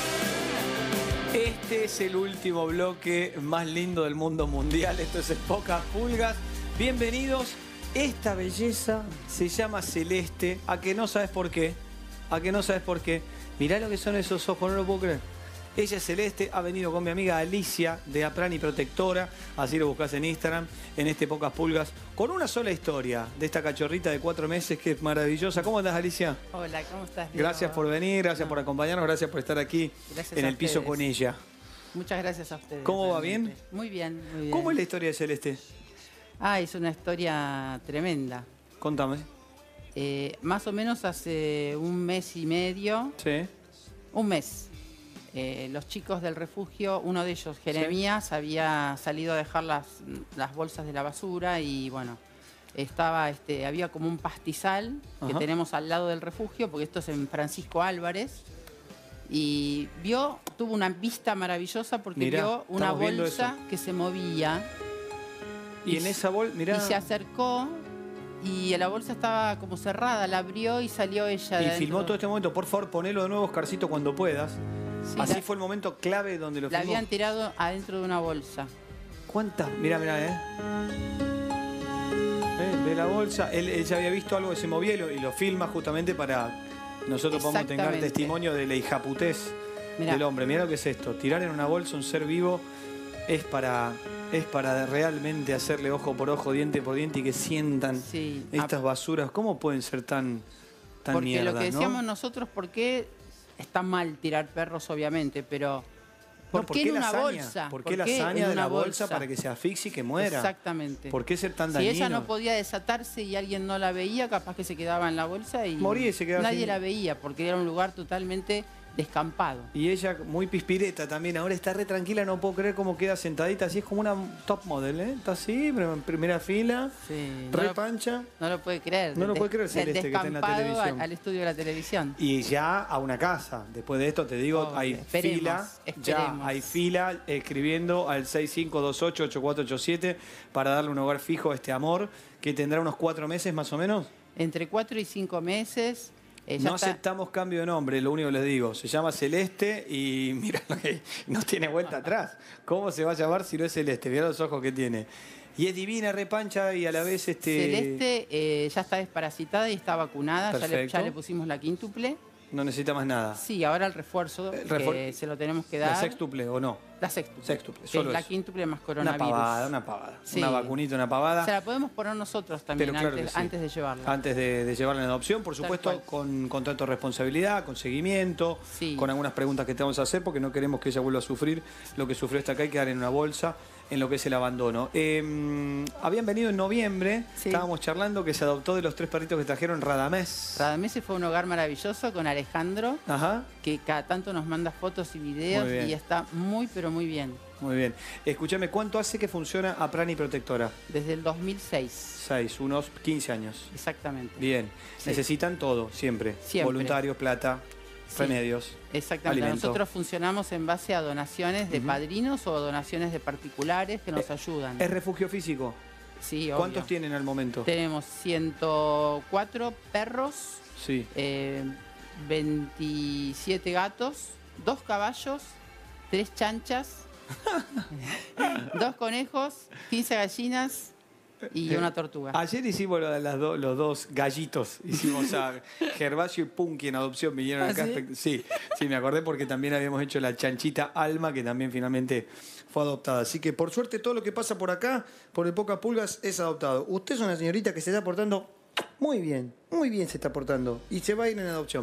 [SPEAKER 2] Este es el último bloque más lindo del mundo mundial. Esto es Pocas Pulgas. Bienvenidos. Esta belleza se llama Celeste. ¿A que no sabes por qué? ¿A que no sabes por qué? Mirá lo que son esos ojos, no lo puedo creer. Ella es Celeste, ha venido con mi amiga Alicia de Aprani Protectora, así lo buscas en Instagram, en este Pocas Pulgas, con una sola historia de esta cachorrita de cuatro meses que es maravillosa. ¿Cómo andás, Alicia?
[SPEAKER 14] Hola, ¿cómo estás? Diego?
[SPEAKER 2] Gracias por venir, gracias por acompañarnos, gracias por estar aquí
[SPEAKER 14] Gracias
[SPEAKER 2] en
[SPEAKER 14] a
[SPEAKER 2] el piso
[SPEAKER 14] ustedes.
[SPEAKER 2] con ella.
[SPEAKER 14] Muchas gracias a ustedes.
[SPEAKER 2] ¿Cómo va,
[SPEAKER 14] realmente.
[SPEAKER 2] bien?
[SPEAKER 14] Muy bien, muy bien.
[SPEAKER 2] ¿Cómo es la historia de Celeste?
[SPEAKER 14] Ah, es una historia tremenda.
[SPEAKER 2] Contame.
[SPEAKER 14] Eh, más o menos hace un mes y medio,
[SPEAKER 2] Sí.
[SPEAKER 14] un mes, eh, los chicos del refugio, uno de ellos, Jeremías, había salido a dejar las, las bolsas de la basura y bueno, estaba, este, había como un pastizal que
[SPEAKER 2] Ajá.
[SPEAKER 14] tenemos al lado del refugio, porque esto es en Francisco Álvarez. Y vio, tuvo una vista maravillosa porque
[SPEAKER 2] Mirá,
[SPEAKER 14] vio una
[SPEAKER 2] estamos viendo
[SPEAKER 14] bolsa
[SPEAKER 2] eso.
[SPEAKER 14] que se movía.
[SPEAKER 2] Y en esa bolsa, mirá.
[SPEAKER 14] Y se acercó y la bolsa estaba como cerrada, la abrió y salió ella.
[SPEAKER 2] Y
[SPEAKER 14] de
[SPEAKER 2] filmó
[SPEAKER 14] adentro.
[SPEAKER 2] todo este momento. Por favor, ponelo de nuevo, Oscarcito, cuando puedas.
[SPEAKER 14] Sí,
[SPEAKER 2] Así
[SPEAKER 14] la-
[SPEAKER 2] fue el momento clave donde lo
[SPEAKER 14] La
[SPEAKER 2] filmó.
[SPEAKER 14] habían tirado adentro de una bolsa.
[SPEAKER 2] ¿Cuántas? Mirá, mirá, ¿eh? ¿Eh? De la bolsa. Él, él ya había visto algo que se movía y lo, y lo filma justamente para nosotros podamos tener
[SPEAKER 14] Exactamente.
[SPEAKER 2] testimonio de la hijaputez
[SPEAKER 14] Mirá.
[SPEAKER 2] del hombre. Mirá lo que es esto. Tirar en una bolsa un ser vivo es para, es para realmente hacerle ojo por ojo, diente por diente y que sientan
[SPEAKER 14] Sí.
[SPEAKER 2] estas basuras. ¿Cómo pueden ser tan, tan
[SPEAKER 14] Porque
[SPEAKER 2] mierdas,
[SPEAKER 14] lo que
[SPEAKER 2] ¿no?
[SPEAKER 14] decíamos nosotros, ¿por qué está mal tirar perros, obviamente? Pero ¿por,
[SPEAKER 2] No,
[SPEAKER 14] qué en
[SPEAKER 2] la
[SPEAKER 14] una
[SPEAKER 2] hazaña?
[SPEAKER 14] bolsa?
[SPEAKER 2] ¿Por qué la hazaña de la bolsa para que se asfixie y que muera?
[SPEAKER 14] Exactamente.
[SPEAKER 2] ¿Por qué ser tan
[SPEAKER 14] Si
[SPEAKER 2] dañino?
[SPEAKER 14] ella no podía desatarse y alguien no la veía, capaz que se quedaba en la bolsa y
[SPEAKER 2] Moría y se quedaba
[SPEAKER 14] nadie
[SPEAKER 2] sin-
[SPEAKER 14] la veía porque era un lugar totalmente descampado.
[SPEAKER 2] Y ella muy pispireta también, ahora está re tranquila, no puedo creer cómo queda sentadita, así es como una top model, ¿eh? Está así, pero en primera fila,
[SPEAKER 14] Sí,
[SPEAKER 2] re
[SPEAKER 14] no lo-
[SPEAKER 2] pancha.
[SPEAKER 14] No lo puede creer.
[SPEAKER 2] No lo
[SPEAKER 14] Del
[SPEAKER 2] puede creer
[SPEAKER 14] des- del
[SPEAKER 2] Celeste que está en la
[SPEAKER 14] descampado
[SPEAKER 2] televisión.
[SPEAKER 14] Al, al estudio de la televisión.
[SPEAKER 2] Y ya a una casa. Después de esto te digo,
[SPEAKER 14] Obvio,
[SPEAKER 2] hay
[SPEAKER 14] esperemos,
[SPEAKER 2] fila, ya
[SPEAKER 14] esperemos.
[SPEAKER 2] hay fila escribiendo al seis cinco dos ocho, ocho cuatro ocho siete para darle un hogar fijo a este amor que tendrá unos cuatro meses más o menos.
[SPEAKER 14] Entre cuatro y cinco meses. eh, ya
[SPEAKER 2] No
[SPEAKER 14] está-
[SPEAKER 2] aceptamos cambio de nombre, lo único que les digo. Se llama Celeste y mira lo que no tiene vuelta atrás. ¿Cómo se va a llamar si no es Celeste? Mira los ojos que tiene. Y es divina, repancha y a la vez este.
[SPEAKER 14] Celeste eh, ya está desparasitada y está vacunada. Ya le,
[SPEAKER 2] Perfecto.
[SPEAKER 14] ya le pusimos la quíntuple.
[SPEAKER 2] No necesita más nada.
[SPEAKER 14] Sí, ahora el refuerzo,
[SPEAKER 2] El refuer-
[SPEAKER 14] que se lo tenemos que dar.
[SPEAKER 2] ¿La sextuple o no?
[SPEAKER 14] La sextuple.
[SPEAKER 2] Sextuple,
[SPEAKER 14] que
[SPEAKER 2] solo
[SPEAKER 14] es la
[SPEAKER 2] eso.
[SPEAKER 14] quíntuple más
[SPEAKER 2] Una
[SPEAKER 14] coronavirus.
[SPEAKER 2] pavada, una pavada.
[SPEAKER 14] Sí.
[SPEAKER 2] Una vacunita, una pavada.
[SPEAKER 14] Se la podemos poner nosotros también
[SPEAKER 2] Pero claro
[SPEAKER 14] antes,
[SPEAKER 2] que sí.
[SPEAKER 14] antes de llevarla.
[SPEAKER 2] Antes de, de llevarla en adopción, por
[SPEAKER 14] Tal
[SPEAKER 2] supuesto,
[SPEAKER 14] cual.
[SPEAKER 2] con contrato de responsabilidad, con seguimiento,
[SPEAKER 14] Sí.
[SPEAKER 2] con algunas preguntas que te vamos a hacer, porque no queremos que ella vuelva a sufrir lo que sufrió hasta acá y quedar en una bolsa en lo que es el abandono. Eh, habían venido en noviembre,
[SPEAKER 14] Sí.
[SPEAKER 2] estábamos charlando que se adoptó de los tres perritos que trajeron Radamés.
[SPEAKER 14] Radamés fue un hogar maravilloso con Alejandro,
[SPEAKER 2] Ajá,
[SPEAKER 14] que cada tanto nos manda fotos y videos
[SPEAKER 2] Muy bien.
[SPEAKER 14] y está muy, pero muy bien.
[SPEAKER 2] muy bien. Escúchame, ¿cuánto hace que funciona Aprani Protectora?
[SPEAKER 14] Desde el dos mil seis,
[SPEAKER 2] Seis, unos quince años.
[SPEAKER 14] exactamente.
[SPEAKER 2] Bien.
[SPEAKER 14] Sí.
[SPEAKER 2] Necesitan todo, siempre.
[SPEAKER 14] Siempre.
[SPEAKER 2] Voluntarios, plata,
[SPEAKER 14] Sí.
[SPEAKER 2] remedios.
[SPEAKER 14] Exactamente.
[SPEAKER 2] Alimento.
[SPEAKER 14] Nosotros funcionamos en base a donaciones de
[SPEAKER 2] Ujú.
[SPEAKER 14] padrinos o donaciones de particulares que nos ayudan.
[SPEAKER 2] ¿Es refugio físico?
[SPEAKER 14] Sí, obvio.
[SPEAKER 2] ¿Cuántos tienen al momento?
[SPEAKER 14] Tenemos ciento cuatro perros,
[SPEAKER 2] Sí.
[SPEAKER 14] eh, veintisiete gatos, dos caballos, tres chanchas, dos conejos, quince gallinas y una tortuga.
[SPEAKER 2] Ayer hicimos lo de las do- los dos gallitos. Hicimos a Gervasio y Punky en adopción. Vinieron
[SPEAKER 14] ¿Ah,
[SPEAKER 2] acá.
[SPEAKER 14] sí?
[SPEAKER 2] espe- Sí, sí, me acordé porque también habíamos hecho la chanchita Alma, que también finalmente fue adoptada. Así que por suerte todo lo que pasa por acá, por el Pocas Pulgas, es adoptado. Usted es una señorita que se está portando muy bien, muy bien se está portando. Y se va a ir en adopción.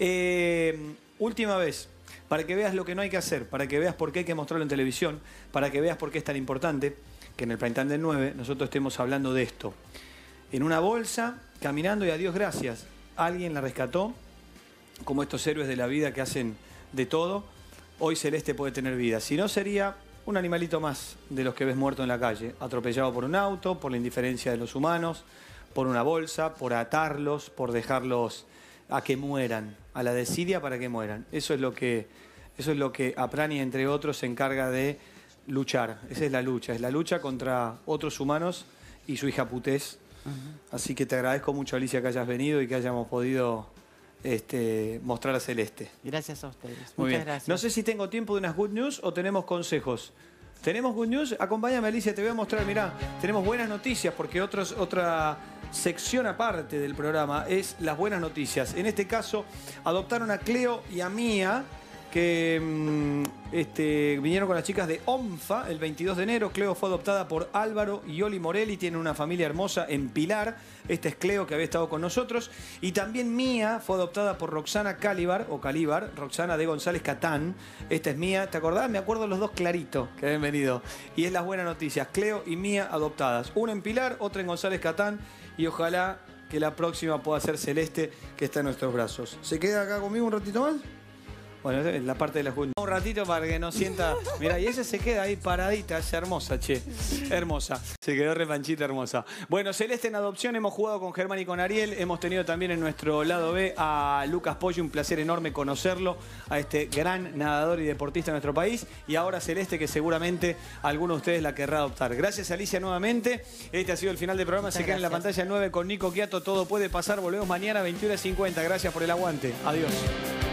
[SPEAKER 2] Eh, última vez. Para que veas lo que no hay que hacer, para que veas por qué hay que mostrarlo en televisión, para que veas por qué es tan importante que en el Prime Time del nueve nosotros estemos hablando de esto. En una bolsa, caminando y a Dios gracias. Alguien la rescató, como estos héroes de la vida que hacen de todo. Hoy Celeste puede tener vida. Si no, sería un animalito más de los que ves muerto en la calle, atropellado por un auto, por la indiferencia de los humanos, por una bolsa, por atarlos, por dejarlos a que mueran, a la desidia para que mueran. Eso es lo que, eso es lo que Aprani, entre otros, se encarga de luchar. Esa es la lucha, es la lucha contra otros humanos y su hija putés. Así que te agradezco mucho, Alicia, que hayas venido y que hayamos podido este, mostrar a Celeste.
[SPEAKER 14] Gracias a ustedes.
[SPEAKER 2] Muy
[SPEAKER 14] Muchas
[SPEAKER 2] bien.
[SPEAKER 14] gracias.
[SPEAKER 2] No sé si tengo tiempo de unas good news o tenemos consejos. ¿Tenemos good news? Acompáñame, Alicia, te voy a mostrar. Mirá, tenemos buenas noticias porque otros, otra sección aparte del programa es las buenas noticias. En este caso, adoptaron a Cleo y a Mía, que mmm, este, vinieron con las chicas de ONFA el veintidós de enero. Cleo fue adoptada por Álvaro y Oli Morelli. Tienen una familia hermosa en Pilar. Esta es Cleo, que había estado con nosotros. Y también Mía fue adoptada por Roxana Calibar, o Calíbar, Roxana de González Catán. Esta es Mía. ¿Te acordás? Me acuerdo los dos clarito que habían venido. Y es las buenas noticias. Cleo y Mía adoptadas. Una en Pilar, otra en González Catán. Y ojalá que la próxima pueda ser Celeste, que está en nuestros brazos. ¿Se queda acá conmigo un ratito más? Bueno, esa es la parte de la junta. Un ratito para que no sienta... Mirá, y ella se queda ahí paradita, es hermosa, che. Hermosa. Se quedó repanchita hermosa. Bueno, Celeste en adopción, hemos jugado con Germán y con Ariel. Hemos tenido también en nuestro lado B a Lucas Pollo, un placer enorme conocerlo, a este gran nadador y deportista de nuestro país. Y ahora Celeste, que seguramente alguno de ustedes la querrá adoptar. Gracias, Alicia, nuevamente. Este ha sido el final del programa.
[SPEAKER 14] Muchas
[SPEAKER 2] se queda en la
[SPEAKER 14] gracias.
[SPEAKER 2] pantalla nueve con Nico Quiato. Todo puede pasar. Volvemos mañana a veintiuna cincuenta. Gracias por el aguante. Adiós.